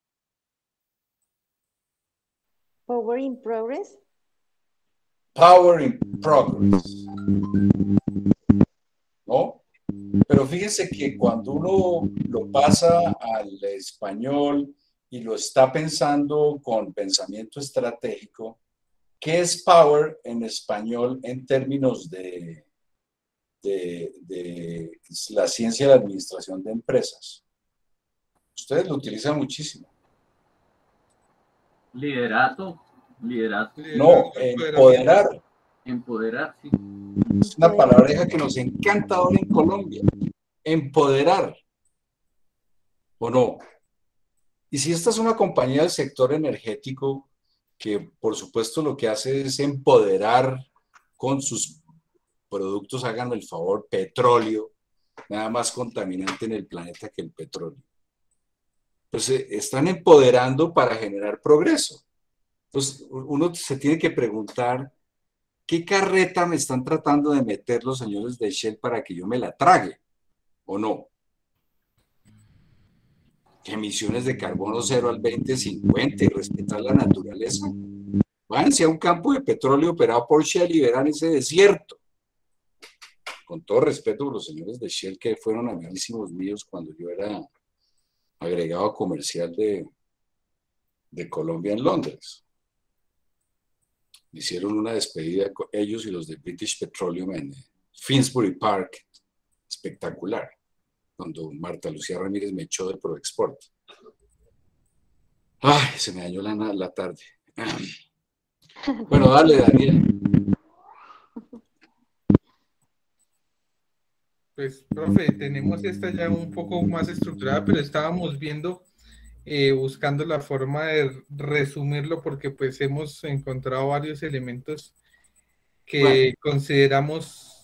Power in Progress. Power in Progress. ¿No? Pero fíjense que cuando uno lo pasa al español y lo está pensando con pensamiento estratégico, ¿Qué es power en español en términos de la ciencia de la administración de empresas? Ustedes lo utilizan muchísimo. Liderato. No, empoderar. Empoderar, sí. Es una palabreja que nos encanta ahora en Colombia. Empoderar. ¿O no? Y si esta es una compañía del sector energético que, por supuesto, lo que hace es empoderar con sus productos, háganme el favor, petróleo, nada más contaminante en el planeta que el petróleo. Pues están empoderando para generar progreso. Entonces, uno se tiene que preguntar, ¿qué carreta me están tratando de meter los señores de Shell para que yo me la trague? ¿O no? Emisiones de carbono cero al 2050 y respetar la naturaleza. Váyanse a un campo de petróleo operado por Shell y verán ese desierto. Con todo respeto por los señores de Shell, que fueron amiguísimos míos cuando yo era agregado comercial de Colombia en Londres. Hicieron una despedida con ellos y los de British Petroleum en Finsbury Park, espectacular, cuando Marta Lucía Ramírez me echó de ProExport. Ay, se me dañó la tarde. Bueno, dale, Daniel. Pues, profe, tenemos esta ya un poco más estructurada, pero estábamos viendo, buscando la forma de resumirlo, porque pues hemos encontrado varios elementos que consideramos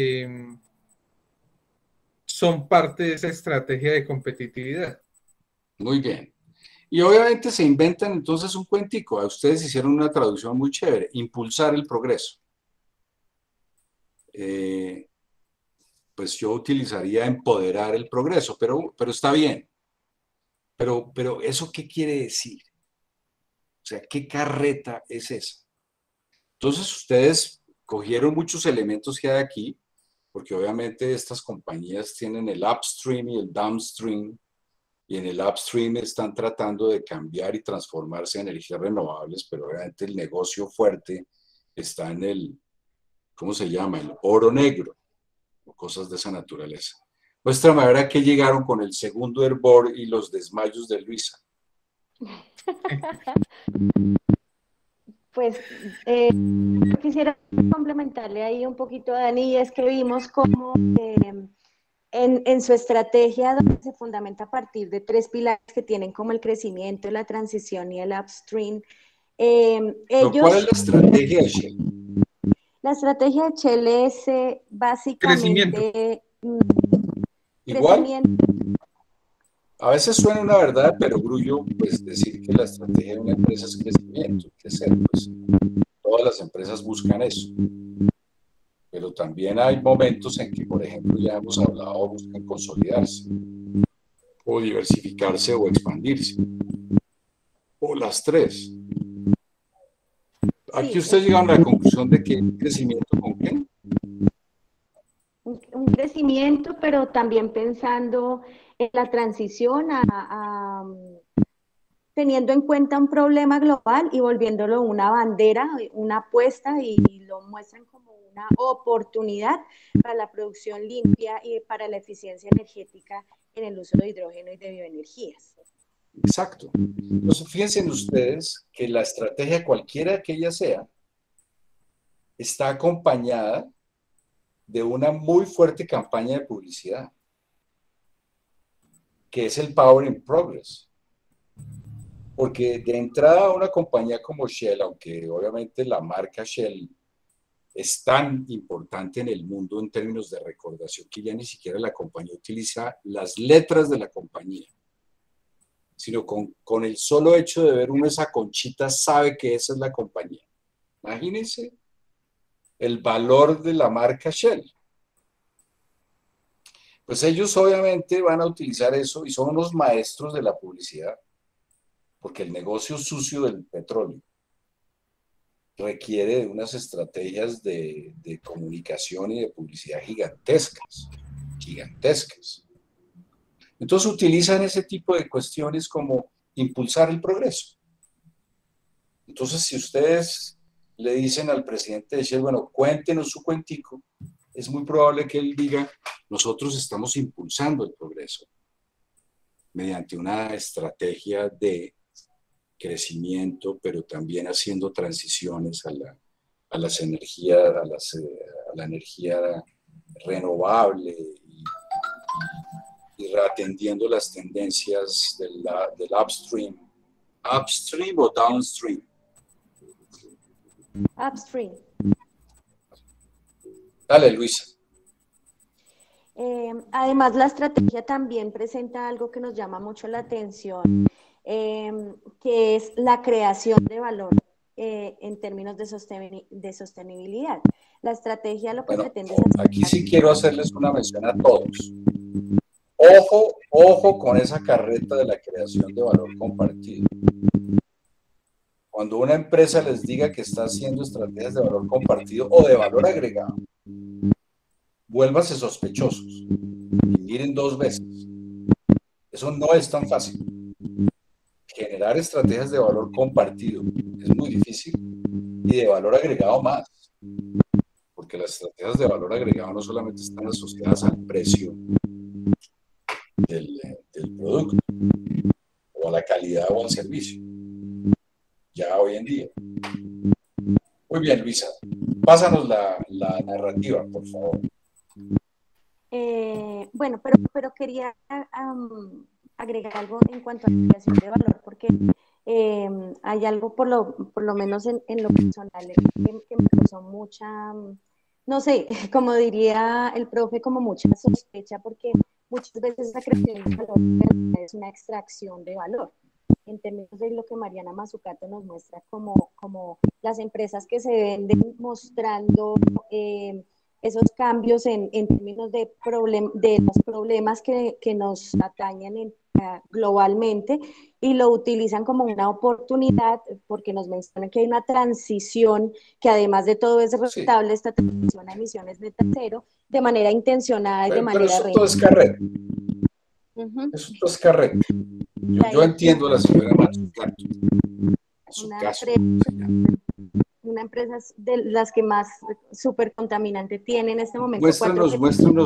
son parte de esa estrategia de competitividad. Muy bien. Y obviamente se inventan entonces un cuentico. A ustedes hicieron una traducción muy chévere, impulsar el progreso. Pues yo utilizaría empoderar el progreso, pero está bien. Pero ¿eso qué quiere decir? O sea, ¿qué carreta es esa? Entonces ustedes cogieron muchos elementos que hay aquí, porque obviamente estas compañías tienen el upstream y el downstream, y en el upstream están tratando de cambiar y transformarse en energías renovables, pero obviamente el negocio fuerte está en el, ¿cómo se llama? El oro negro, o cosas de esa naturaleza. Muéstrame ahora que llegaron con el segundo hervor y los desmayos de Luisa. Pues quisiera complementarle ahí un poquito a Dani, y es que vimos cómo en su estrategia, donde se fundamenta a partir de 3 pilares que tienen como el crecimiento, la transición y el upstream. ¿Cuál es la estrategia de Shell? La estrategia de Shell es básicamente crecimiento. A veces suena una verdad de perogrullo, pues decir que la estrategia de una empresa es crecimiento, crecer, pues todas las empresas buscan eso. Pero también hay momentos en que, por ejemplo, ya hemos hablado, buscan consolidarse, o diversificarse o expandirse, o las tres. Aquí ustedes llegan a la conclusión de que crecimiento con qué. Un crecimiento, pero también pensando en la transición teniendo en cuenta un problema global y volviéndolo una bandera, una apuesta, y lo muestran como una oportunidad para la producción limpia y para la eficiencia energética en el uso de hidrógeno y de bioenergías. Exacto. Entonces, fíjense ustedes que la estrategia, cualquiera que ella sea, está acompañada de una muy fuerte campaña de publicidad, que es el Power in Progress. Porque de entrada una compañía como Shell, aunque obviamente la marca Shell es tan importante en el mundo en términos de recordación que ya ni siquiera la compañía utiliza las letras de la compañía, sino con el solo hecho de ver uno esa conchita sabe que esa es la compañía. Imagínense el valor de la marca Shell. Pues ellos obviamente van a utilizar eso y son unos maestros de la publicidad, porque el negocio sucio del petróleo requiere de unas estrategias de comunicación y de publicidad gigantescas. Entonces utilizan ese tipo de cuestiones como impulsar el progreso. Entonces, si ustedes le dicen al presidente de Shell, bueno, cuéntenos su cuentico, es muy probable que él diga, nosotros estamos impulsando el progreso mediante una estrategia de crecimiento, pero también haciendo transiciones a las energías, a la energía renovable y atendiendo las tendencias del upstream. ¿Upstream o downstream? Upstream. Dale, Luisa. Además, la estrategia también presenta algo que nos llama mucho la atención, que es la creación de valor en términos de sostenibilidad. La estrategia lo que pretende es... Aquí sí quiero hacerles una mención a todos. Ojo, ojo con esa carreta de la creación de valor compartido. Cuando una empresa les diga que está haciendo estrategias de valor compartido o de valor agregado, vuélvanse sospechosos y miren dos veces. Eso no es tan fácil. Generar estrategias de valor compartido es muy difícil y de valor agregado más, porque las estrategias de valor agregado no solamente están asociadas al precio del producto o a la calidad o al servicio, ya hoy en día. Muy bien, Luisa, pásanos la narrativa, por favor. Bueno, pero quería agregar algo en cuanto a la creación de valor, porque hay algo por lo menos en lo personal que me causó mucha, no sé, como diría el profe, como mucha sospecha, porque muchas veces la creación de valor es una extracción de valor. En términos de lo que Mariana Mazzucato nos muestra como las empresas que se venden mostrando esos cambios en términos de los problemas que nos atañen globalmente, y lo utilizan como una oportunidad porque nos mencionan que hay una transición que además de todo es rentable, esta transición a emisiones netas cero, de manera intencionada y de manera Pero eso todo es carrera. Eso todo es carrera. Yo entiendo a la señora Mazzucato. Una empresa de las que más súper contaminante tiene en este momento. Muéstranos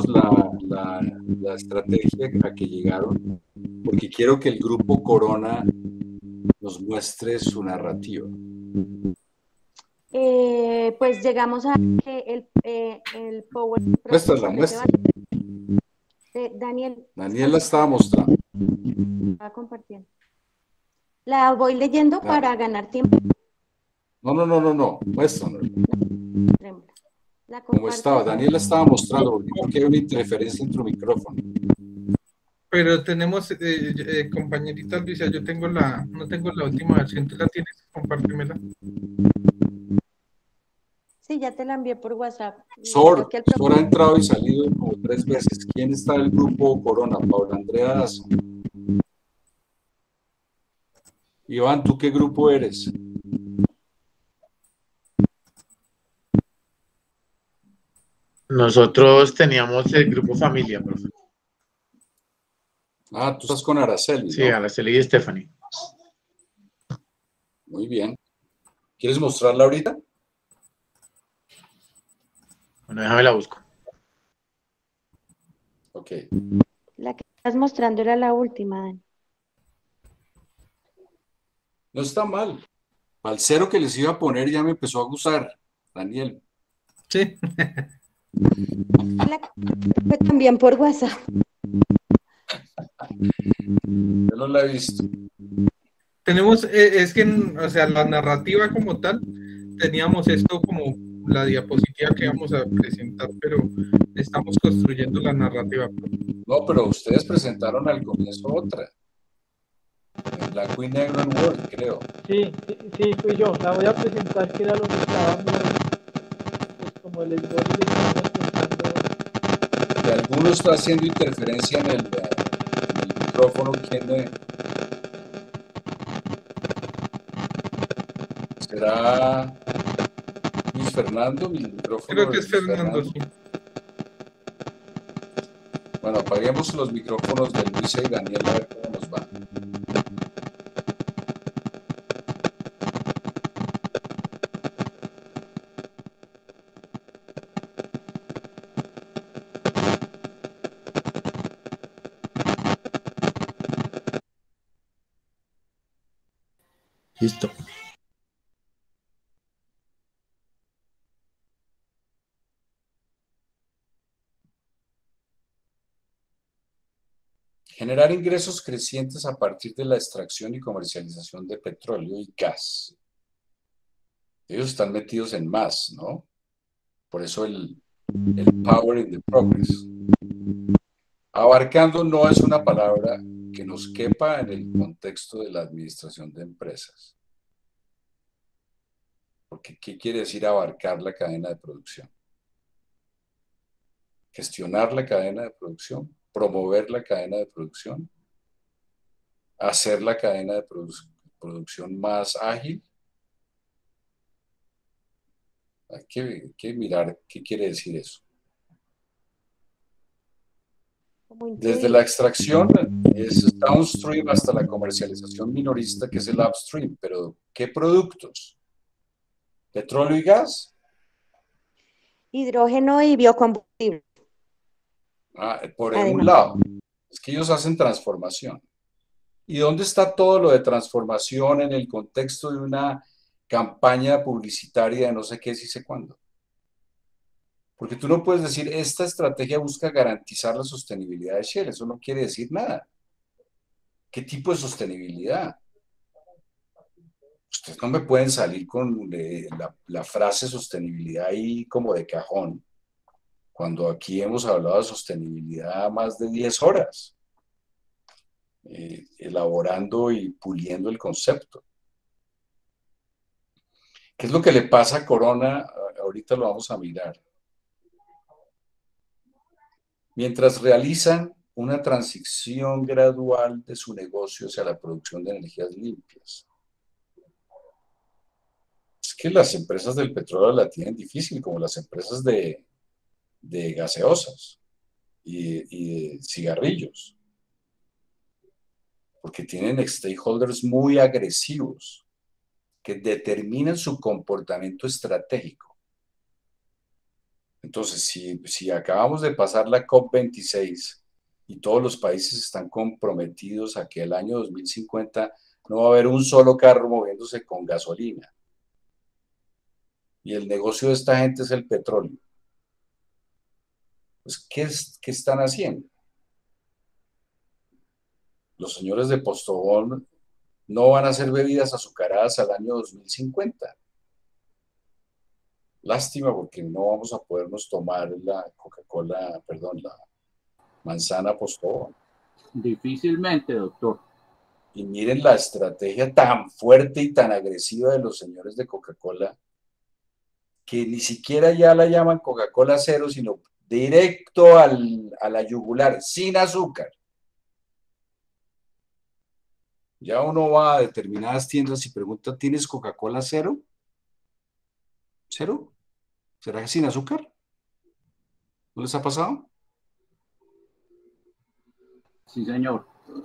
la estrategia a que llegaron, porque quiero que el grupo Corona nos muestre su narrativa. Pues llegamos a que el Power... Muestra. Daniel la estaba mostrando. Estaba compartiendo. La voy leyendo para ganar tiempo. No. Muéstranos. Como estaba, Daniel la estaba mostrando, porque creo que hay una interferencia entre micrófono. Pero tenemos, compañerita Luisa, no tengo la última versión, ¿tú la tienes? Compártemela. Sí, ya te la envié por WhatsApp. Sor ha entrado y salido como 3 veces. ¿Quién está del grupo Corona? Paula Andrea Daza. Iván, ¿tú qué grupo eres? Nosotros teníamos el grupo Familia, profe. Ah, tú estás con Araceli, sí, ¿no? Araceli y Stephanie. Muy bien. ¿Quieres mostrarla ahorita? Bueno, déjame la busco. Ok. La que estás mostrando era la última, Dani. No está mal. Al cero que les iba a poner ya me empezó a gustar, Daniel. Sí. Fue también por WhatsApp. Yo no la he visto. Tenemos, es que, o sea, la narrativa como tal, teníamos esto como la diapositiva que vamos a presentar, pero estamos construyendo la narrativa. No, pero ustedes presentaron al comienzo otra. En blanco y negro en Word, creo. Sí, fui yo. La voy a presentar, que era lo que estábamos, pues como el esbozo que estábamos presentando. Que alguno está haciendo interferencia en el micrófono. ¿Quién será? Luis Fernando, mi micrófono. Creo que es Fernando, sí. Bueno, apaguemos los micrófonos de Luisa y Daniel a ver cómo nos va. Listo. Generar ingresos crecientes a partir de la extracción y comercialización de petróleo y gas. Ellos están metidos en más, ¿no? Por eso el power in the progress. Abarcando no es una palabra que nos quepa en el contexto de la administración de empresas. Porque, ¿qué quiere decir abarcar la cadena de producción? Gestionar la cadena de producción, promover la cadena de producción, hacer la cadena de producción más ágil. Hay que mirar qué quiere decir eso. Desde la extracción es downstream hasta la comercialización minorista, que es el upstream. Pero, ¿qué productos? ¿Petróleo y gas? Hidrógeno y biocombustible. Por un lado, es que ellos hacen transformación. ¿Y dónde está todo lo de transformación en el contexto de una campaña publicitaria de no sé qué, si sé cuándo? Porque tú no puedes decir, esta estrategia busca garantizar la sostenibilidad de Shell. Eso no quiere decir nada. ¿Qué tipo de sostenibilidad? Ustedes no me pueden salir con la frase sostenibilidad ahí como de cajón, cuando aquí hemos hablado de sostenibilidad más de 10 horas, elaborando y puliendo el concepto. ¿Qué es lo que le pasa a Corona? Ahorita lo vamos a mirar. Mientras realizan una transición gradual de su negocio hacia la producción de energías limpias. Es que las empresas del petróleo la tienen difícil, como las empresas de gaseosas y de cigarrillos, porque tienen stakeholders muy agresivos que determinan su comportamiento estratégico. Entonces, si acabamos de pasar la COP26 y todos los países están comprometidos a que el año 2050 no va a haber un solo carro moviéndose con gasolina, y el negocio de esta gente es el petróleo, pues, ¿qué están haciendo? Los señores de Postobón no van a hacer bebidas azucaradas al año 2050. Lástima, porque no vamos a podernos tomar la Coca-Cola, perdón, la manzana Postobón. Difícilmente, doctor. Y miren la estrategia tan fuerte y tan agresiva de los señores de Coca-Cola, que ni siquiera ya la llaman Coca-Cola cero, sino directo a la yugular, sin azúcar. Ya uno va a determinadas tiendas y pregunta, ¿tienes Coca-Cola cero? ¿Cero? ¿Será que sin azúcar? ¿No les ha pasado? Sí, señor.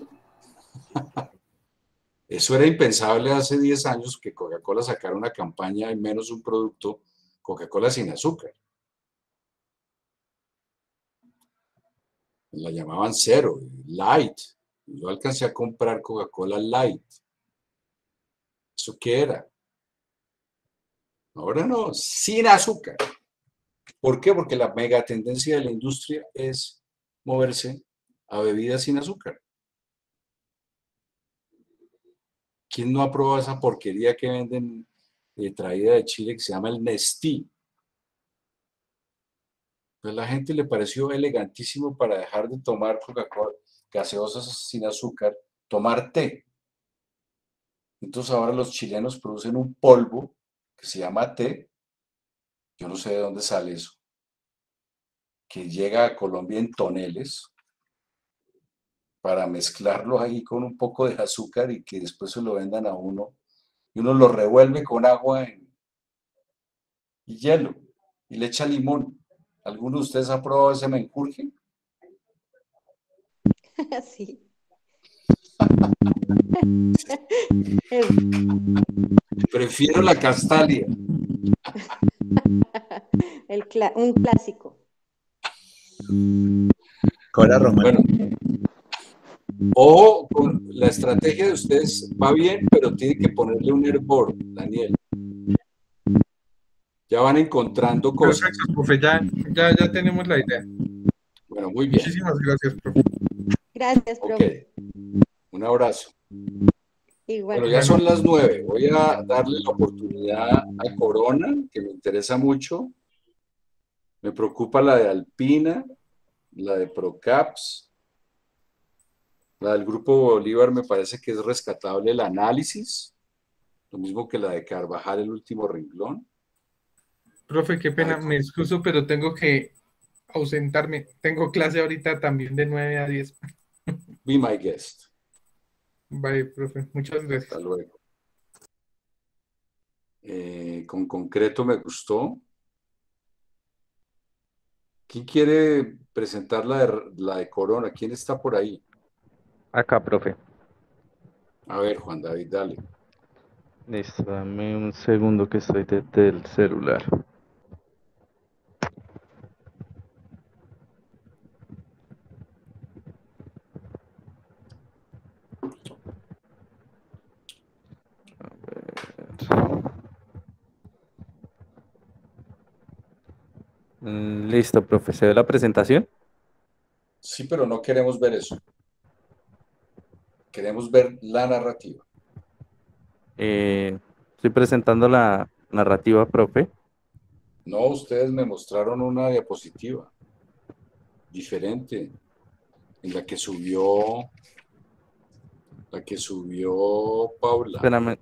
Eso era impensable hace 10 años, que Coca-Cola sacara una campaña y menos un producto, Coca-Cola sin azúcar. La llamaban cero, light. Yo alcancé a comprar Coca-Cola light. ¿Eso qué era? Ahora no, sin azúcar. ¿Por qué? Porque la mega tendencia de la industria es moverse a bebidas sin azúcar. ¿Quién no ha probado esa porquería que venden traída de Chile que se llama el Nestí? Pues a la gente le pareció elegantísimo, para dejar de tomar Coca-Cola, gaseosas sin azúcar, tomar té. Entonces ahora los chilenos producen un polvo que se llama té. Yo no sé de dónde sale eso, que llega a Colombia en toneles, para mezclarlo ahí con un poco de azúcar y que después se lo vendan a uno, y uno lo revuelve con agua y hielo, y le echa limón. ¿Alguno de ustedes ha probado ese menjurje? Sí. Prefiero la castalia. Un clásico. Cola romana. Bueno, O con la estrategia de ustedes va bien, pero tiene que ponerle un hervor, Daniel. Ya van encontrando cosas. Perfecto, profe, ya tenemos la idea. Bueno, muy bien. Muchísimas gracias, profe. Gracias, profe. Ok, un abrazo. Igual. Bueno, ya son las 9. Voy a darle la oportunidad a Corona, que me interesa mucho. Me preocupa la de Alpina, la de Procaps, la del Grupo Bolívar me parece que es rescatable el análisis, lo mismo que la de Carvajal, el último renglón. Profe, qué pena, me excuso, pero tengo que ausentarme. Tengo clase ahorita también de 9 a 10. Be my guest. Bye, profe. Muchas gracias. Hasta luego. Con concreto me gustó. ¿Quién quiere presentar la de Corona? ¿Quién está por ahí? Acá, profe. A ver, Juan David, dale. Listo, dame un segundo que estoy desde el celular. Listo, profe. ¿Se ve la presentación? Sí, pero no queremos ver eso. Queremos ver la narrativa. Estoy presentando la narrativa, profe. No, ustedes me mostraron una diapositiva diferente, en la que subió Paula. Espérame.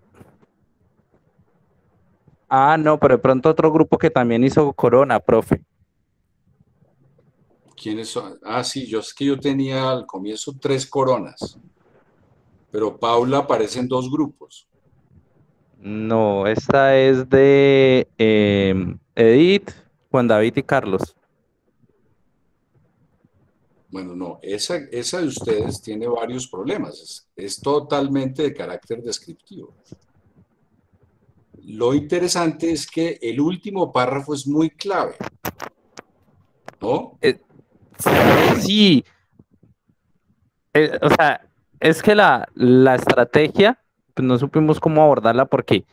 Ah, no, pero de pronto otro grupo que también hizo Corona, profe. ¿Quiénes son? Ah, sí, es que yo tenía al comienzo 3 coronas, pero Paula aparece en 2 grupos. No, esta es de Edith, Juan David y Carlos. Bueno, no, esa de ustedes tiene varios problemas, es totalmente de carácter descriptivo. Lo interesante es que el último párrafo es muy clave, ¿no? Sí, o sea, es que la estrategia, pues no supimos cómo abordarla porque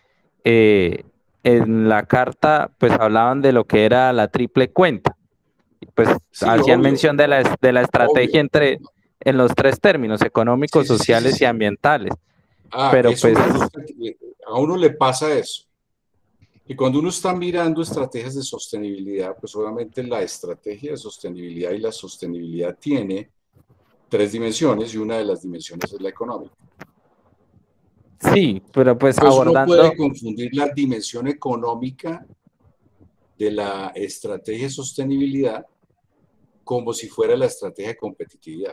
en la carta, pues hablaban de lo que era la triple cuenta. Pues Sí, hacían obvio, mención de la estrategia obvio. en los 3 términos, económicos, Sí, sí, sí, sociales sí. y ambientales. Pero eso pues me gusta a uno le pasa eso. Y cuando uno está mirando estrategias de sostenibilidad, pues obviamente la estrategia de sostenibilidad y la sostenibilidad tiene 3 dimensiones y una de las dimensiones es la económica. Sí, pero pues Entonces uno abordando... puede confundir la dimensión económica de la estrategia de sostenibilidad como si fuera la estrategia de competitividad.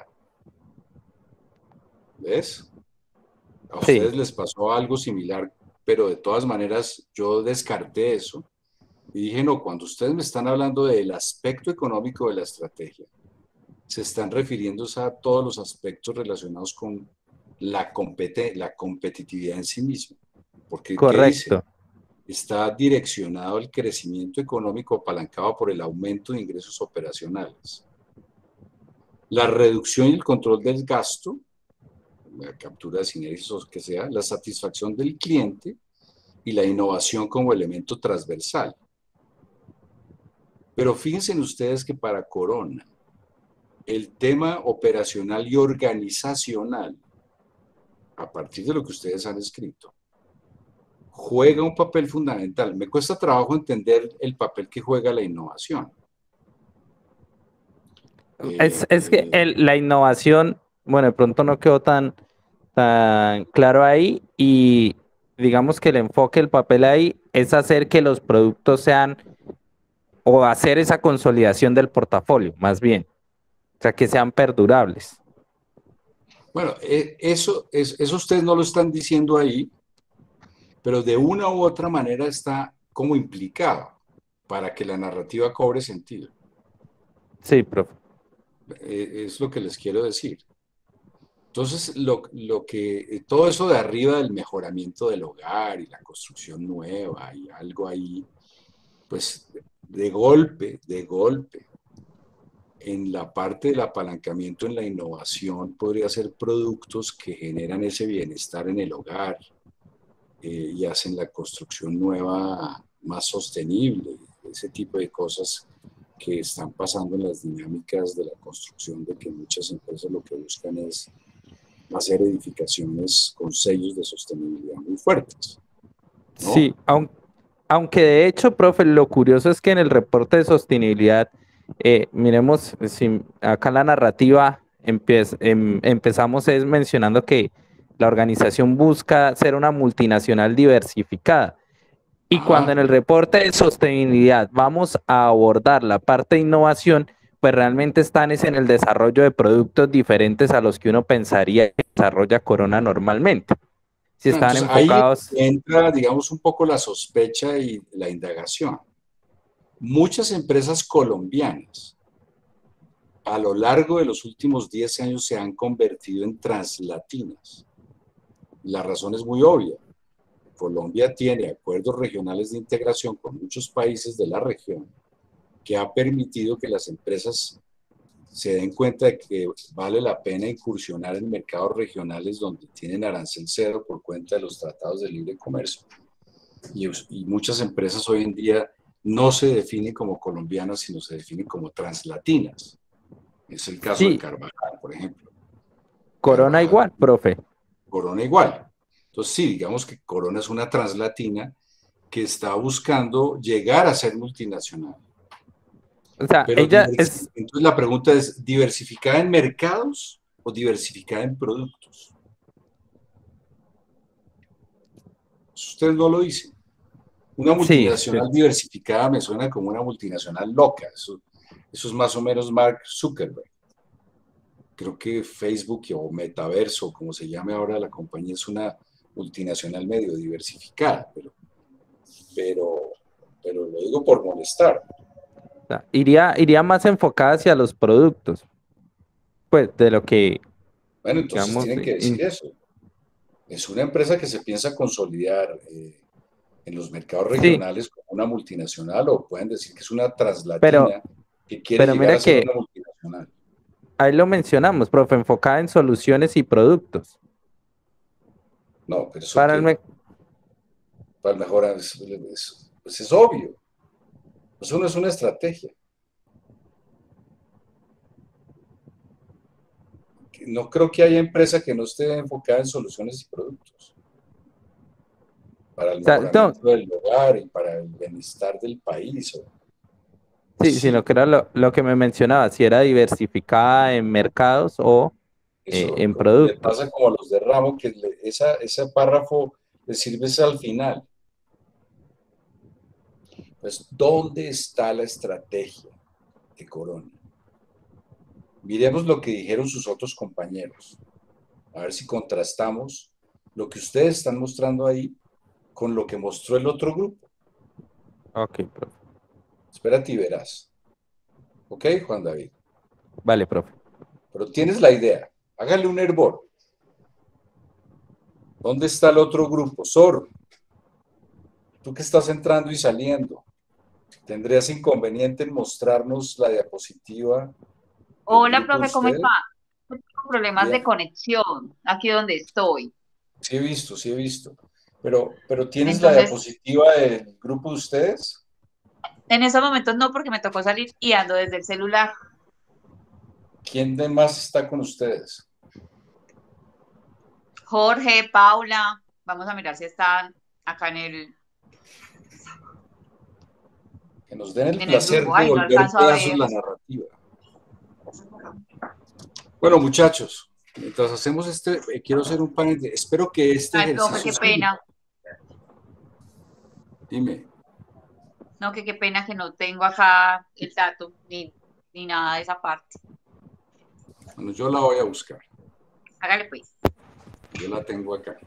¿Ves? A ustedes les pasó algo similar, pero de todas maneras yo descarté eso y dije, no, cuando ustedes me están hablando del aspecto económico de la estrategia, se están refiriendo a todos los aspectos relacionados con la competitividad en sí misma. Porque, ¿qué dice? Está direccionado al crecimiento económico apalancado por el aumento de ingresos operacionales, la reducción y el control del gasto, la captura de sinergias o que sea, la satisfacción del cliente y la innovación como elemento transversal. Pero fíjense ustedes que para Corona, el tema operacional y organizacional, a partir de lo que ustedes han escrito, juega un papel fundamental. Me cuesta trabajo entender el papel que juega la innovación. Es que la innovación, bueno, de pronto no quedó tan claro ahí y digamos que el enfoque, el papel ahí es hacer que los productos sean o hacer esa consolidación del portafolio, más bien, o sea, que sean perdurables. Bueno, eso ustedes no lo están diciendo ahí, pero de una u otra manera está como implicado para que la narrativa cobre sentido. Sí, profe. Es lo que les quiero decir. Entonces, todo eso de arriba del mejoramiento del hogar y la construcción nueva y algo ahí, pues de golpe, en la parte del apalancamiento en la innovación podría ser productos que generan ese bienestar en el hogar y hacen la construcción nueva más sostenible, ese tipo de cosas que están pasando en las dinámicas de la construcción, de que muchas empresas lo que buscan es hacer edificaciones con sellos de sostenibilidad muy fuertes, ¿no? Sí, aunque de hecho, profe, lo curioso es que en el reporte de sostenibilidad, miremos, acá la narrativa empezamos es mencionando que la organización busca ser una multinacional diversificada. Y cuando en el reporte de sostenibilidad vamos a abordar la parte de innovación, pues realmente están en el desarrollo de productos diferentes a los que uno pensaría que desarrolla Corona normalmente. Si están enfocados... Ahí entra, digamos, un poco la sospecha y la indagación. Muchas empresas colombianas a lo largo de los últimos 10 años se han convertido en translatinas. La razón es muy obvia. Colombia tiene acuerdos regionales de integración con muchos países de la región que ha permitido que las empresas se den cuenta de que vale la pena incursionar en mercados regionales donde tienen arancel cero por cuenta de los tratados de libre comercio. Y muchas empresas hoy en día no se definen como colombianas, sino se definen como translatinas. Es el caso de Carvajal, por ejemplo. Corona igual, profe. Corona igual. Entonces sí, digamos que Corona es una translatina que está buscando llegar a ser multinacional. O sea, pero ella entonces la pregunta es, ¿diversificada en mercados o diversificada en productos? Ustedes no lo dicen. Una multinacional diversificada me suena como una multinacional loca. Eso es más o menos Mark Zuckerberg. Creo que Facebook o Metaverso, como se llame ahora la compañía, es una multinacional medio diversificada, pero lo digo por molestar. Iría más enfocada hacia los productos, pues de lo que... Bueno, entonces digamos, tienen que decir eso. Es una empresa que se piensa consolidar en los mercados regionales como una multinacional, o pueden decir que es una translatina que quiere llegar a ser una multinacional. Ahí lo mencionamos, profe, enfocada en soluciones y productos. No, pero eso para el mejorar pues es obvio. Eso no es una estrategia. No creo que haya empresa que no esté enfocada en soluciones y productos. Para el mejoramiento del hogar y para el bienestar del país. Sí, sino que era lo que me mencionaba, si era diversificada en mercados o en productos. Le pasa como a los de Ramo, que ese párrafo le sirve al final. Pues, ¿dónde está la estrategia de Corona? Miremos lo que dijeron sus otros compañeros. A ver si contrastamos lo que ustedes están mostrando ahí con lo que mostró el otro grupo. Ok, profe. Espérate y verás. ¿Ok, Juan David? Vale, profe. Pero tienes la idea. Hágale un hervor. ¿Dónde está el otro grupo? Zorro. Tú que estás entrando y saliendo. ¿Tendrías inconveniente en mostrarnos la diapositiva? Hola, profe, ¿cómo está? Tengo problemas de conexión aquí donde estoy. Sí he visto. Pero ¿tienes la diapositiva del grupo de ustedes? En esos momentos no, porque me tocó salir y ando desde el celular. ¿Quién de más está con ustedes? Jorge, Paula. Vamos a mirar si están acá en el... Que nos den el placer de volver pedazos la narrativa. Bueno, muchachos, mientras hacemos quiero hacer un panel de... Espero que este ejercicio... profe, qué pena. Dime. No, que qué pena que no tengo acá el dato, ni nada de esa parte. Bueno, yo la voy a buscar. Hágale pues. Yo la tengo acá.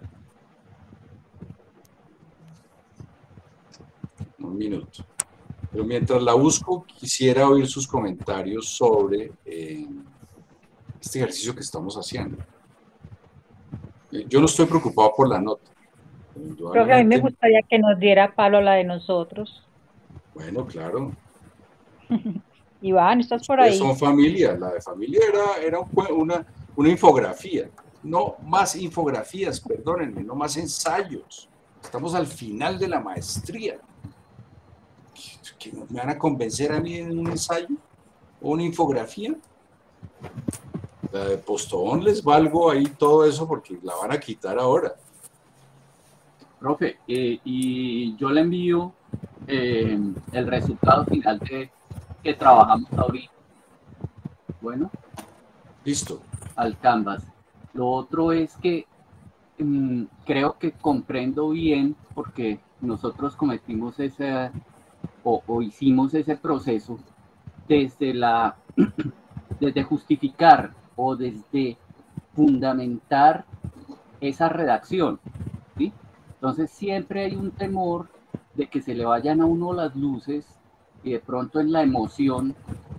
Un minuto. Pero mientras la busco, quisiera oír sus comentarios sobre este ejercicio que estamos haciendo. Yo no estoy preocupado por la nota. Creo que a mí me gustaría que nos diera palo la de nosotros. Bueno, claro. Iván, ¿estás por Ustedes ahí? son familia, la de familia era una infografía. No más infografías, perdónenme, no más ensayos. Estamos al final de la maestría. ¿Que me van a convencer a mí en un ensayo o una infografía? La de Postobón les valgo ahí todo eso porque la van a quitar ahora. Profe, y yo le envío el resultado final de que trabajamos ahorita. Bueno. Listo. Al Canvas. Lo otro es que creo que comprendo bien porque nosotros cometimos ese o hicimos ese proceso desde justificar o desde fundamentar esa redacción, ¿sí? Entonces siempre hay un temor de que se le vayan a uno las luces y de pronto en la emoción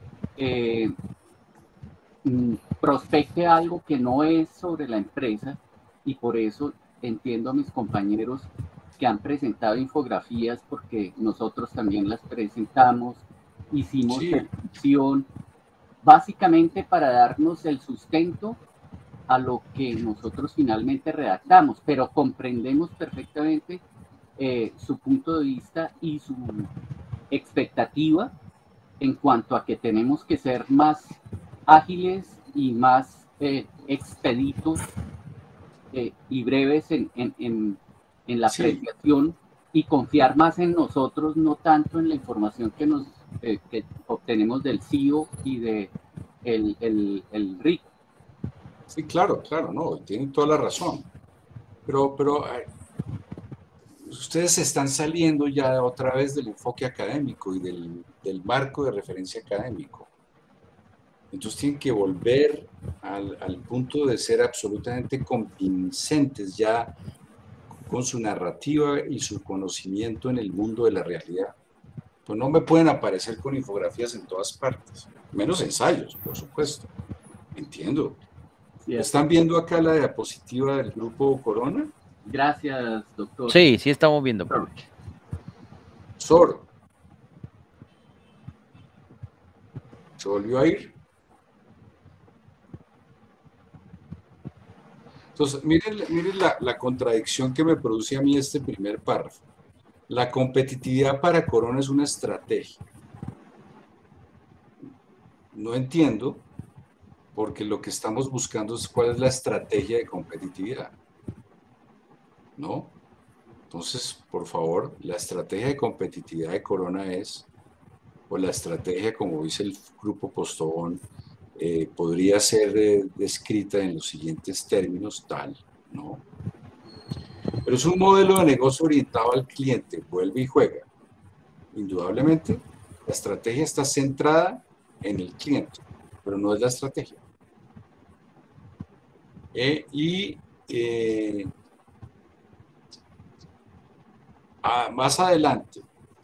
prospecte algo que no es sobre la empresa, y por eso entiendo a mis compañeros que han presentado infografías porque nosotros también las presentamos, hicimos descripción, básicamente para darnos el sustento a lo que nosotros finalmente redactamos, pero comprendemos perfectamente su punto de vista y su expectativa en cuanto a que tenemos que ser más ágiles y más expeditos y breves en la apreciación y confiar más en nosotros, no tanto en la información que obtenemos del CEO y de el RIC. Sí, claro, no, tienen toda la razón. Pero ustedes están saliendo ya otra vez del enfoque académico y del marco de referencia académico. Entonces tienen que volver al punto de ser absolutamente convincentes ya con su narrativa y su conocimiento en el mundo de la realidad. Pues no me pueden aparecer con infografías en todas partes, menos ensayos, por supuesto. Entiendo. ¿Están viendo acá la diapositiva del grupo Corona? Gracias, doctor. Sí, sí estamos viendo. Sor. ¿Se volvió a ir? Entonces, miren la contradicción que me produce a mí este primer párrafo. La competitividad para Corona es una estrategia. No entiendo, porque lo que estamos buscando es cuál es la estrategia de competitividad. ¿No? Entonces, por favor, la estrategia de competitividad de Corona es, o la estrategia, como dice el grupo Postobón, podría ser descrita en los siguientes términos, tal, ¿no? Pero es un modelo de negocio orientado al cliente, vuelve y juega. Indudablemente, la estrategia está centrada en el cliente, pero no es la estrategia. Más adelante,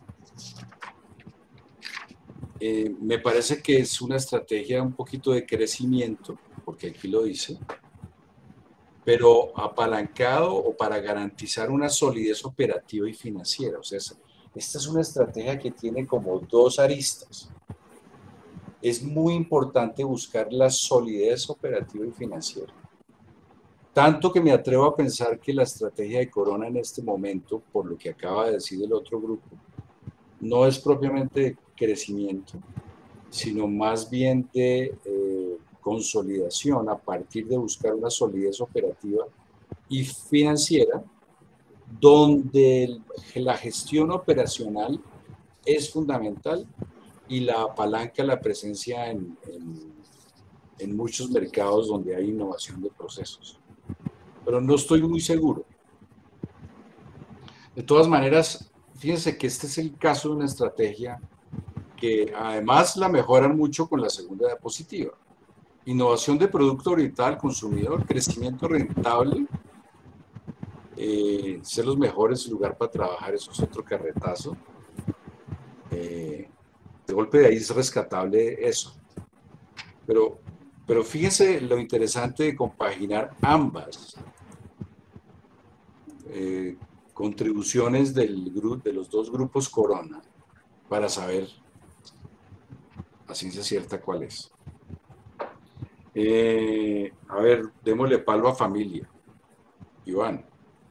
me parece que es una estrategia un poquito de crecimiento, porque aquí lo dice, pero apalancado o para garantizar una solidez operativa y financiera. O sea, esta es una estrategia que tiene como dos aristas. Es muy importante buscar la solidez operativa y financiera. Tanto que me atrevo a pensar que la estrategia de Corona en este momento, por lo que acaba de decir el otro grupo, no es propiamente de crecimiento, sino más bien de consolidación a partir de buscar una solidez operativa y financiera, donde la gestión operacional es fundamental y la apalanca la presencia en muchos mercados donde hay innovación de procesos. Pero no estoy muy seguro. De todas maneras, fíjense que este es el caso de una estrategia que además la mejoran mucho con la segunda diapositiva. Innovación de producto orientada al consumidor, crecimiento rentable, ser los mejores lugar para trabajar, eso es otro carretazo. De golpe de ahí es rescatable eso. Pero fíjense lo interesante de compaginar ambas contribuciones de los dos grupos Corona para saber ciencia cierta cuál es. A ver, démosle palo a familia. Iván.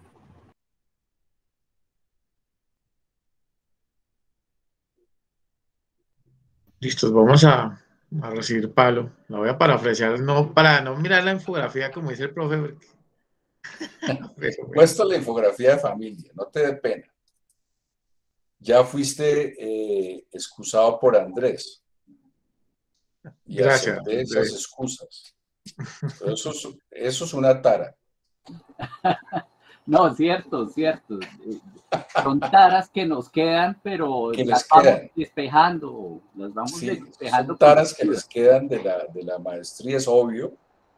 Listos, vamos a recibir palo. La voy a parafrasear, no para no mirar la infografía como dice el profe. Puesto la infografía de familia, no te dé pena. Ya fuiste excusado por Andrés. Y Gracias, acepté esas Andrés. excusas. Pero eso es una tara. No, cierto. Son taras que nos quedan, pero Que las les vamos quedan. despejando, las vamos Sí, despejando. son taras que les quedan de la maestría, es obvio.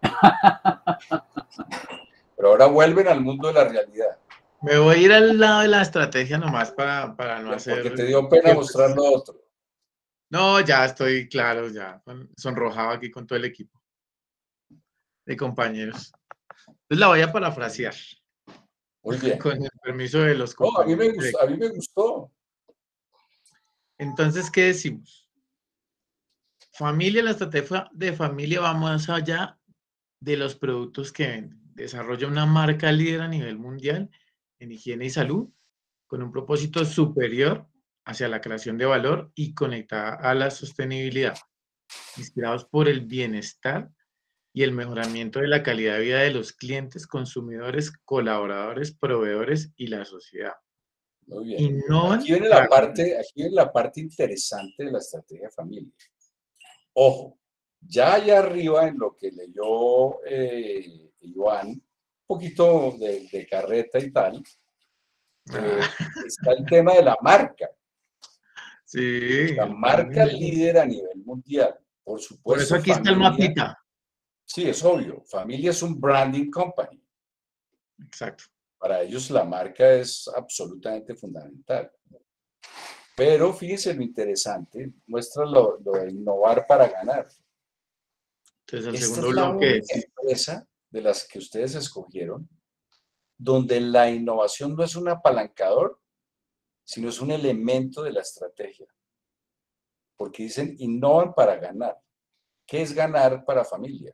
Pero ahora vuelven al mundo de la realidad. Me voy a ir al lado de la estrategia nomás para no hacer... Porque te dio pena mostrar lo otro. No, ya estoy claro, ya sonrojado aquí con todo el equipo de compañeros. Entonces la voy a parafrasear. Muy bien. Con el permiso de los No, compañeros. a mí me gustó. Entonces, ¿qué decimos? Familia, la estrategia de familia va más allá de los productos que venden. Desarrolla una marca líder a nivel mundial en higiene y salud con un propósito superior hacia la creación de valor y conectada a la sostenibilidad, inspirados por el bienestar y el mejoramiento de la calidad de vida de los clientes, consumidores, colaboradores, proveedores y la sociedad. Muy bien. Innovan Aquí viene la parte interesante de la estrategia familia. Ojo, ya allá arriba en lo que leyó Iván, un poquito de carreta y tal, está el tema de la marca. Sí. La marca líder a nivel mundial. Por supuesto. Por eso aquí está el mapita. Sí, es obvio. Familia es un branding company. Exacto. Para ellos la marca es absolutamente fundamental. Pero fíjense lo interesante, muestra lo de innovar para ganar. Entonces, el Esta segundo es la bloque única empresa de las que ustedes escogieron donde la innovación no es un apalancador, sino es un elemento de la estrategia. Porque dicen innovan para ganar. ¿Qué es ganar para familia?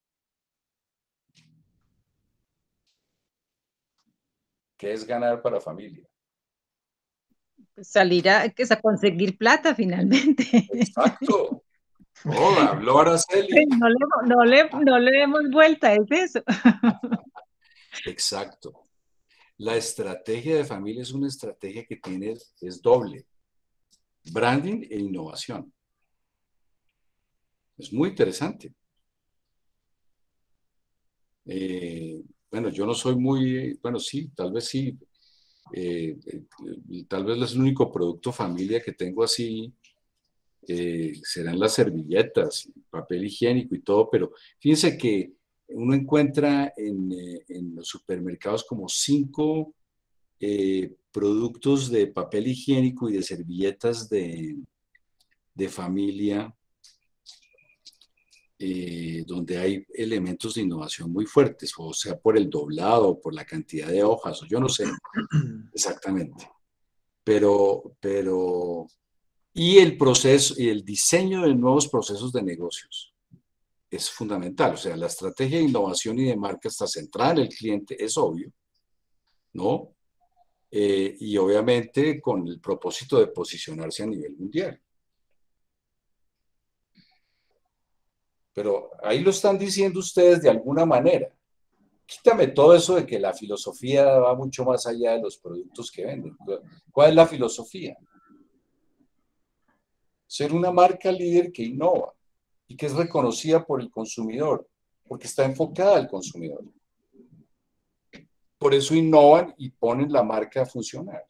¿Qué es ganar para familia? Salir a conseguir plata finalmente. Exacto. Oh, habló Araceli. No le demos vuelta, es eso. Exacto. La estrategia de familia es una estrategia que es doble. Branding e innovación. Es muy interesante. Bueno, yo no soy bueno, sí, tal vez sí. Tal vez es el único producto familia que tengo así. Serán las servilletas, papel higiénico y todo, pero fíjense que uno encuentra en los supermercados como 5 productos de papel higiénico y de servilletas de familia, donde hay elementos de innovación muy fuertes, o sea, por el doblado, por la cantidad de hojas, o yo no sé exactamente. Pero y el proceso y el diseño de nuevos procesos de negocios es fundamental. O sea, la estrategia de innovación y de marca está centrada en el cliente, es obvio, ¿no? Y obviamente con el propósito de posicionarse a nivel mundial. Pero ahí lo están diciendo ustedes de alguna manera. Quítame todo eso de que la filosofía va mucho más allá de los productos que venden. ¿Cuál es la filosofía? Ser una marca líder que innova y que es reconocida por el consumidor, porque está enfocada al consumidor. Por eso innovan y ponen la marca a funcionar.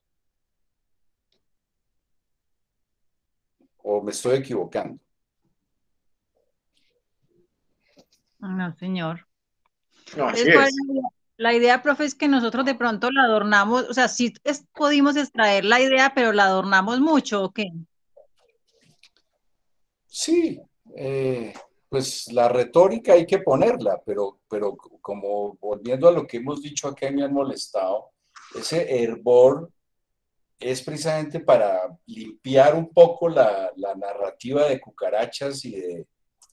¿O me estoy equivocando? No, señor. No, así Entonces, es. la idea, profe, es que nosotros de pronto la adornamos, o sea, sí pudimos extraer la idea, pero la adornamos mucho, ¿o qué? Sí, pues la retórica hay que ponerla, pero como volviendo a lo que hemos dicho acá y me han molestado, ese hervor es precisamente para limpiar un poco la narrativa de cucarachas y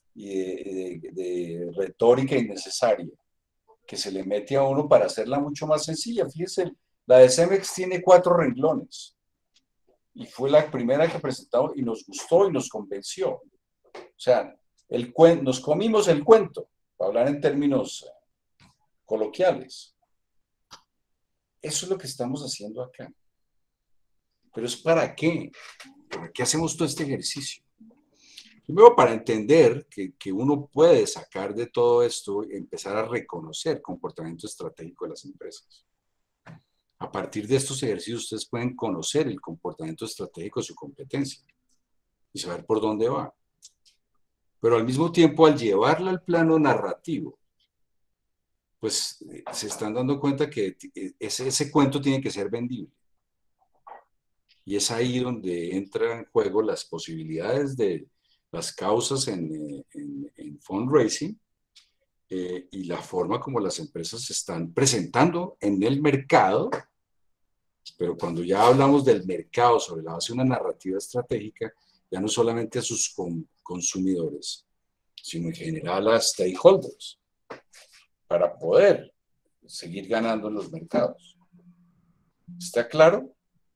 de retórica innecesaria que se le mete a uno para hacerla mucho más sencilla. Fíjense, la de Cemex tiene 4 renglones y fue la primera que presentamos y nos gustó y nos convenció. O sea, nos comimos el cuento, para hablar en términos coloquiales. Eso es lo que estamos haciendo acá. Pero es ¿para qué? ¿Para qué hacemos todo este ejercicio? Primero, para entender que uno puede sacar de todo esto y empezar a reconocer comportamiento estratégico de las empresas. A partir de estos ejercicios, ustedes pueden conocer el comportamiento estratégico de su competencia y saber por dónde va. Pero al mismo tiempo, al llevarla al plano narrativo, pues se están dando cuenta que ese cuento tiene que ser vendible. Y es ahí donde entran en juego las posibilidades de las causas en fundraising y la forma como las empresas se están presentando en el mercado. Pero cuando ya hablamos del mercado sobre la base de una narrativa estratégica, ya no solamente a sus consumidores, sino en general a stakeholders, para poder seguir ganando en los mercados. ¿Está claro?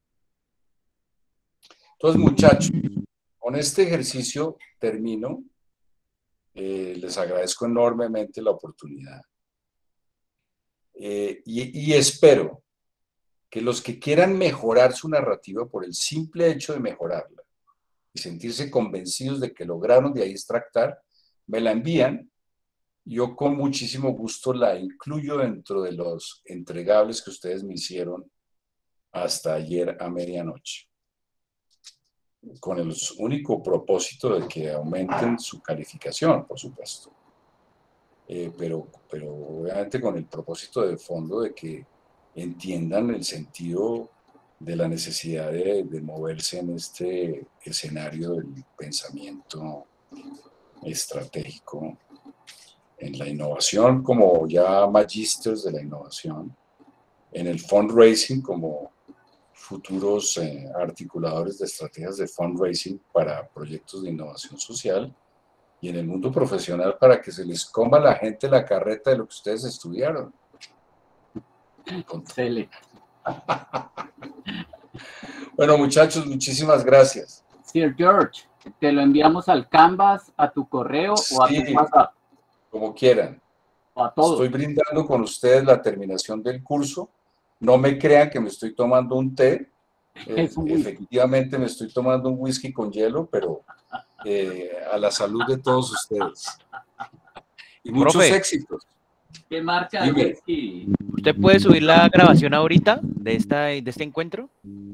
Entonces, muchachos, con este ejercicio termino. Les agradezco enormemente la oportunidad. Y espero que los que quieran mejorar su narrativa por el simple hecho de mejorarla y sentirse convencidos de que lograron de ahí extractar, me la envían. Yo con muchísimo gusto la incluyo dentro de los entregables que ustedes me hicieron hasta ayer a medianoche, con el único propósito de que aumenten su calificación, por supuesto. Pero obviamente con el propósito de fondo de que entiendan el sentido de la necesidad de moverse en este escenario del pensamiento estratégico, en la innovación como ya magísteres de la innovación, en el fundraising como futuros articuladores de estrategias de fundraising para proyectos de innovación social, y en el mundo profesional para que se les coma la gente la carreta de lo que ustedes estudiaron. Excelente. Bueno, muchachos, muchísimas gracias. Sir George, te lo enviamos al Canvas, a tu correo o a tu WhatsApp. Como quieran. O a todos. Estoy brindando con ustedes la terminación del curso. No me crean que me estoy tomando un té. Efectivamente me estoy tomando un whisky con hielo, pero a la salud de todos ustedes. Y muchos éxitos. ¿Qué marca de whisky? ¿Usted puede subir la grabación ahorita de este encuentro?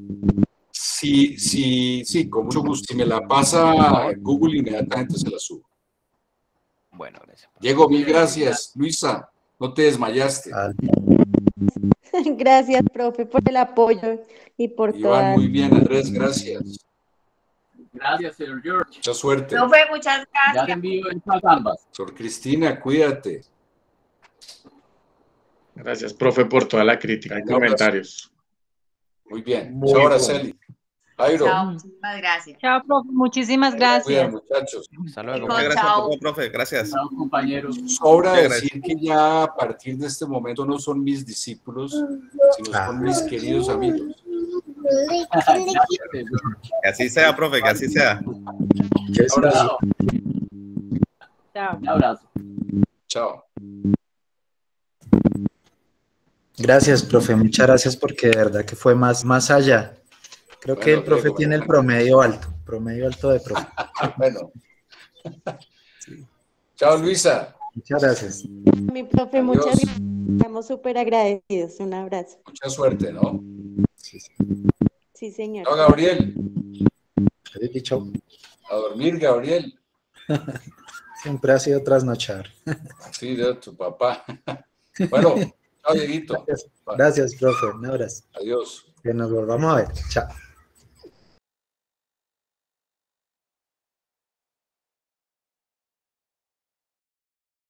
Sí, con mucho gusto. Si me la pasa Google, inmediatamente se la subo. Bueno, gracias. Diego, mil gracias. Luisa, no te desmayaste. Gracias, profe, por el apoyo y por Iván, muy bien, Andrés, gracias. Gracias, señor George. Mucha suerte. Profe, muchas gracias. Ya te envío en ambas. Sor Cristina, cuídate. Gracias, profe, por toda la crítica y comentarios. Muy bien. Muy Chao, bueno. Araceli. Jairo. Chao, muchísimas gracias. Chao, profe, muchísimas Cuidan, gracias. muchachos. Hasta luego. Muchas gracias a todos, profe. Gracias. Chao, compañeros. Sobra Muchas decir que ya a partir de este momento no son mis discípulos, sino son mis queridos amigos. Que así sea, profe, que así sea. Un abrazo. Chao. Un abrazo. Chao. Gracias, profe, muchas gracias porque de verdad que fue más allá. Creo que el profe Diego, tiene el promedio alto de profe. Bueno. Chao, Luisa. Muchas gracias. Mi profe, Adiós. muchas gracias. Estamos súper agradecidos. Un abrazo. Mucha suerte, ¿no? Sí, señor. Chao, Gabriel. Chao. A dormir, Gabriel. Siempre ha sido trasnochar. Sí, de tu papá. Bueno, chao, Dieguito. Gracias, profe. Un abrazo. Adiós. Que nos volvamos a ver. Chao.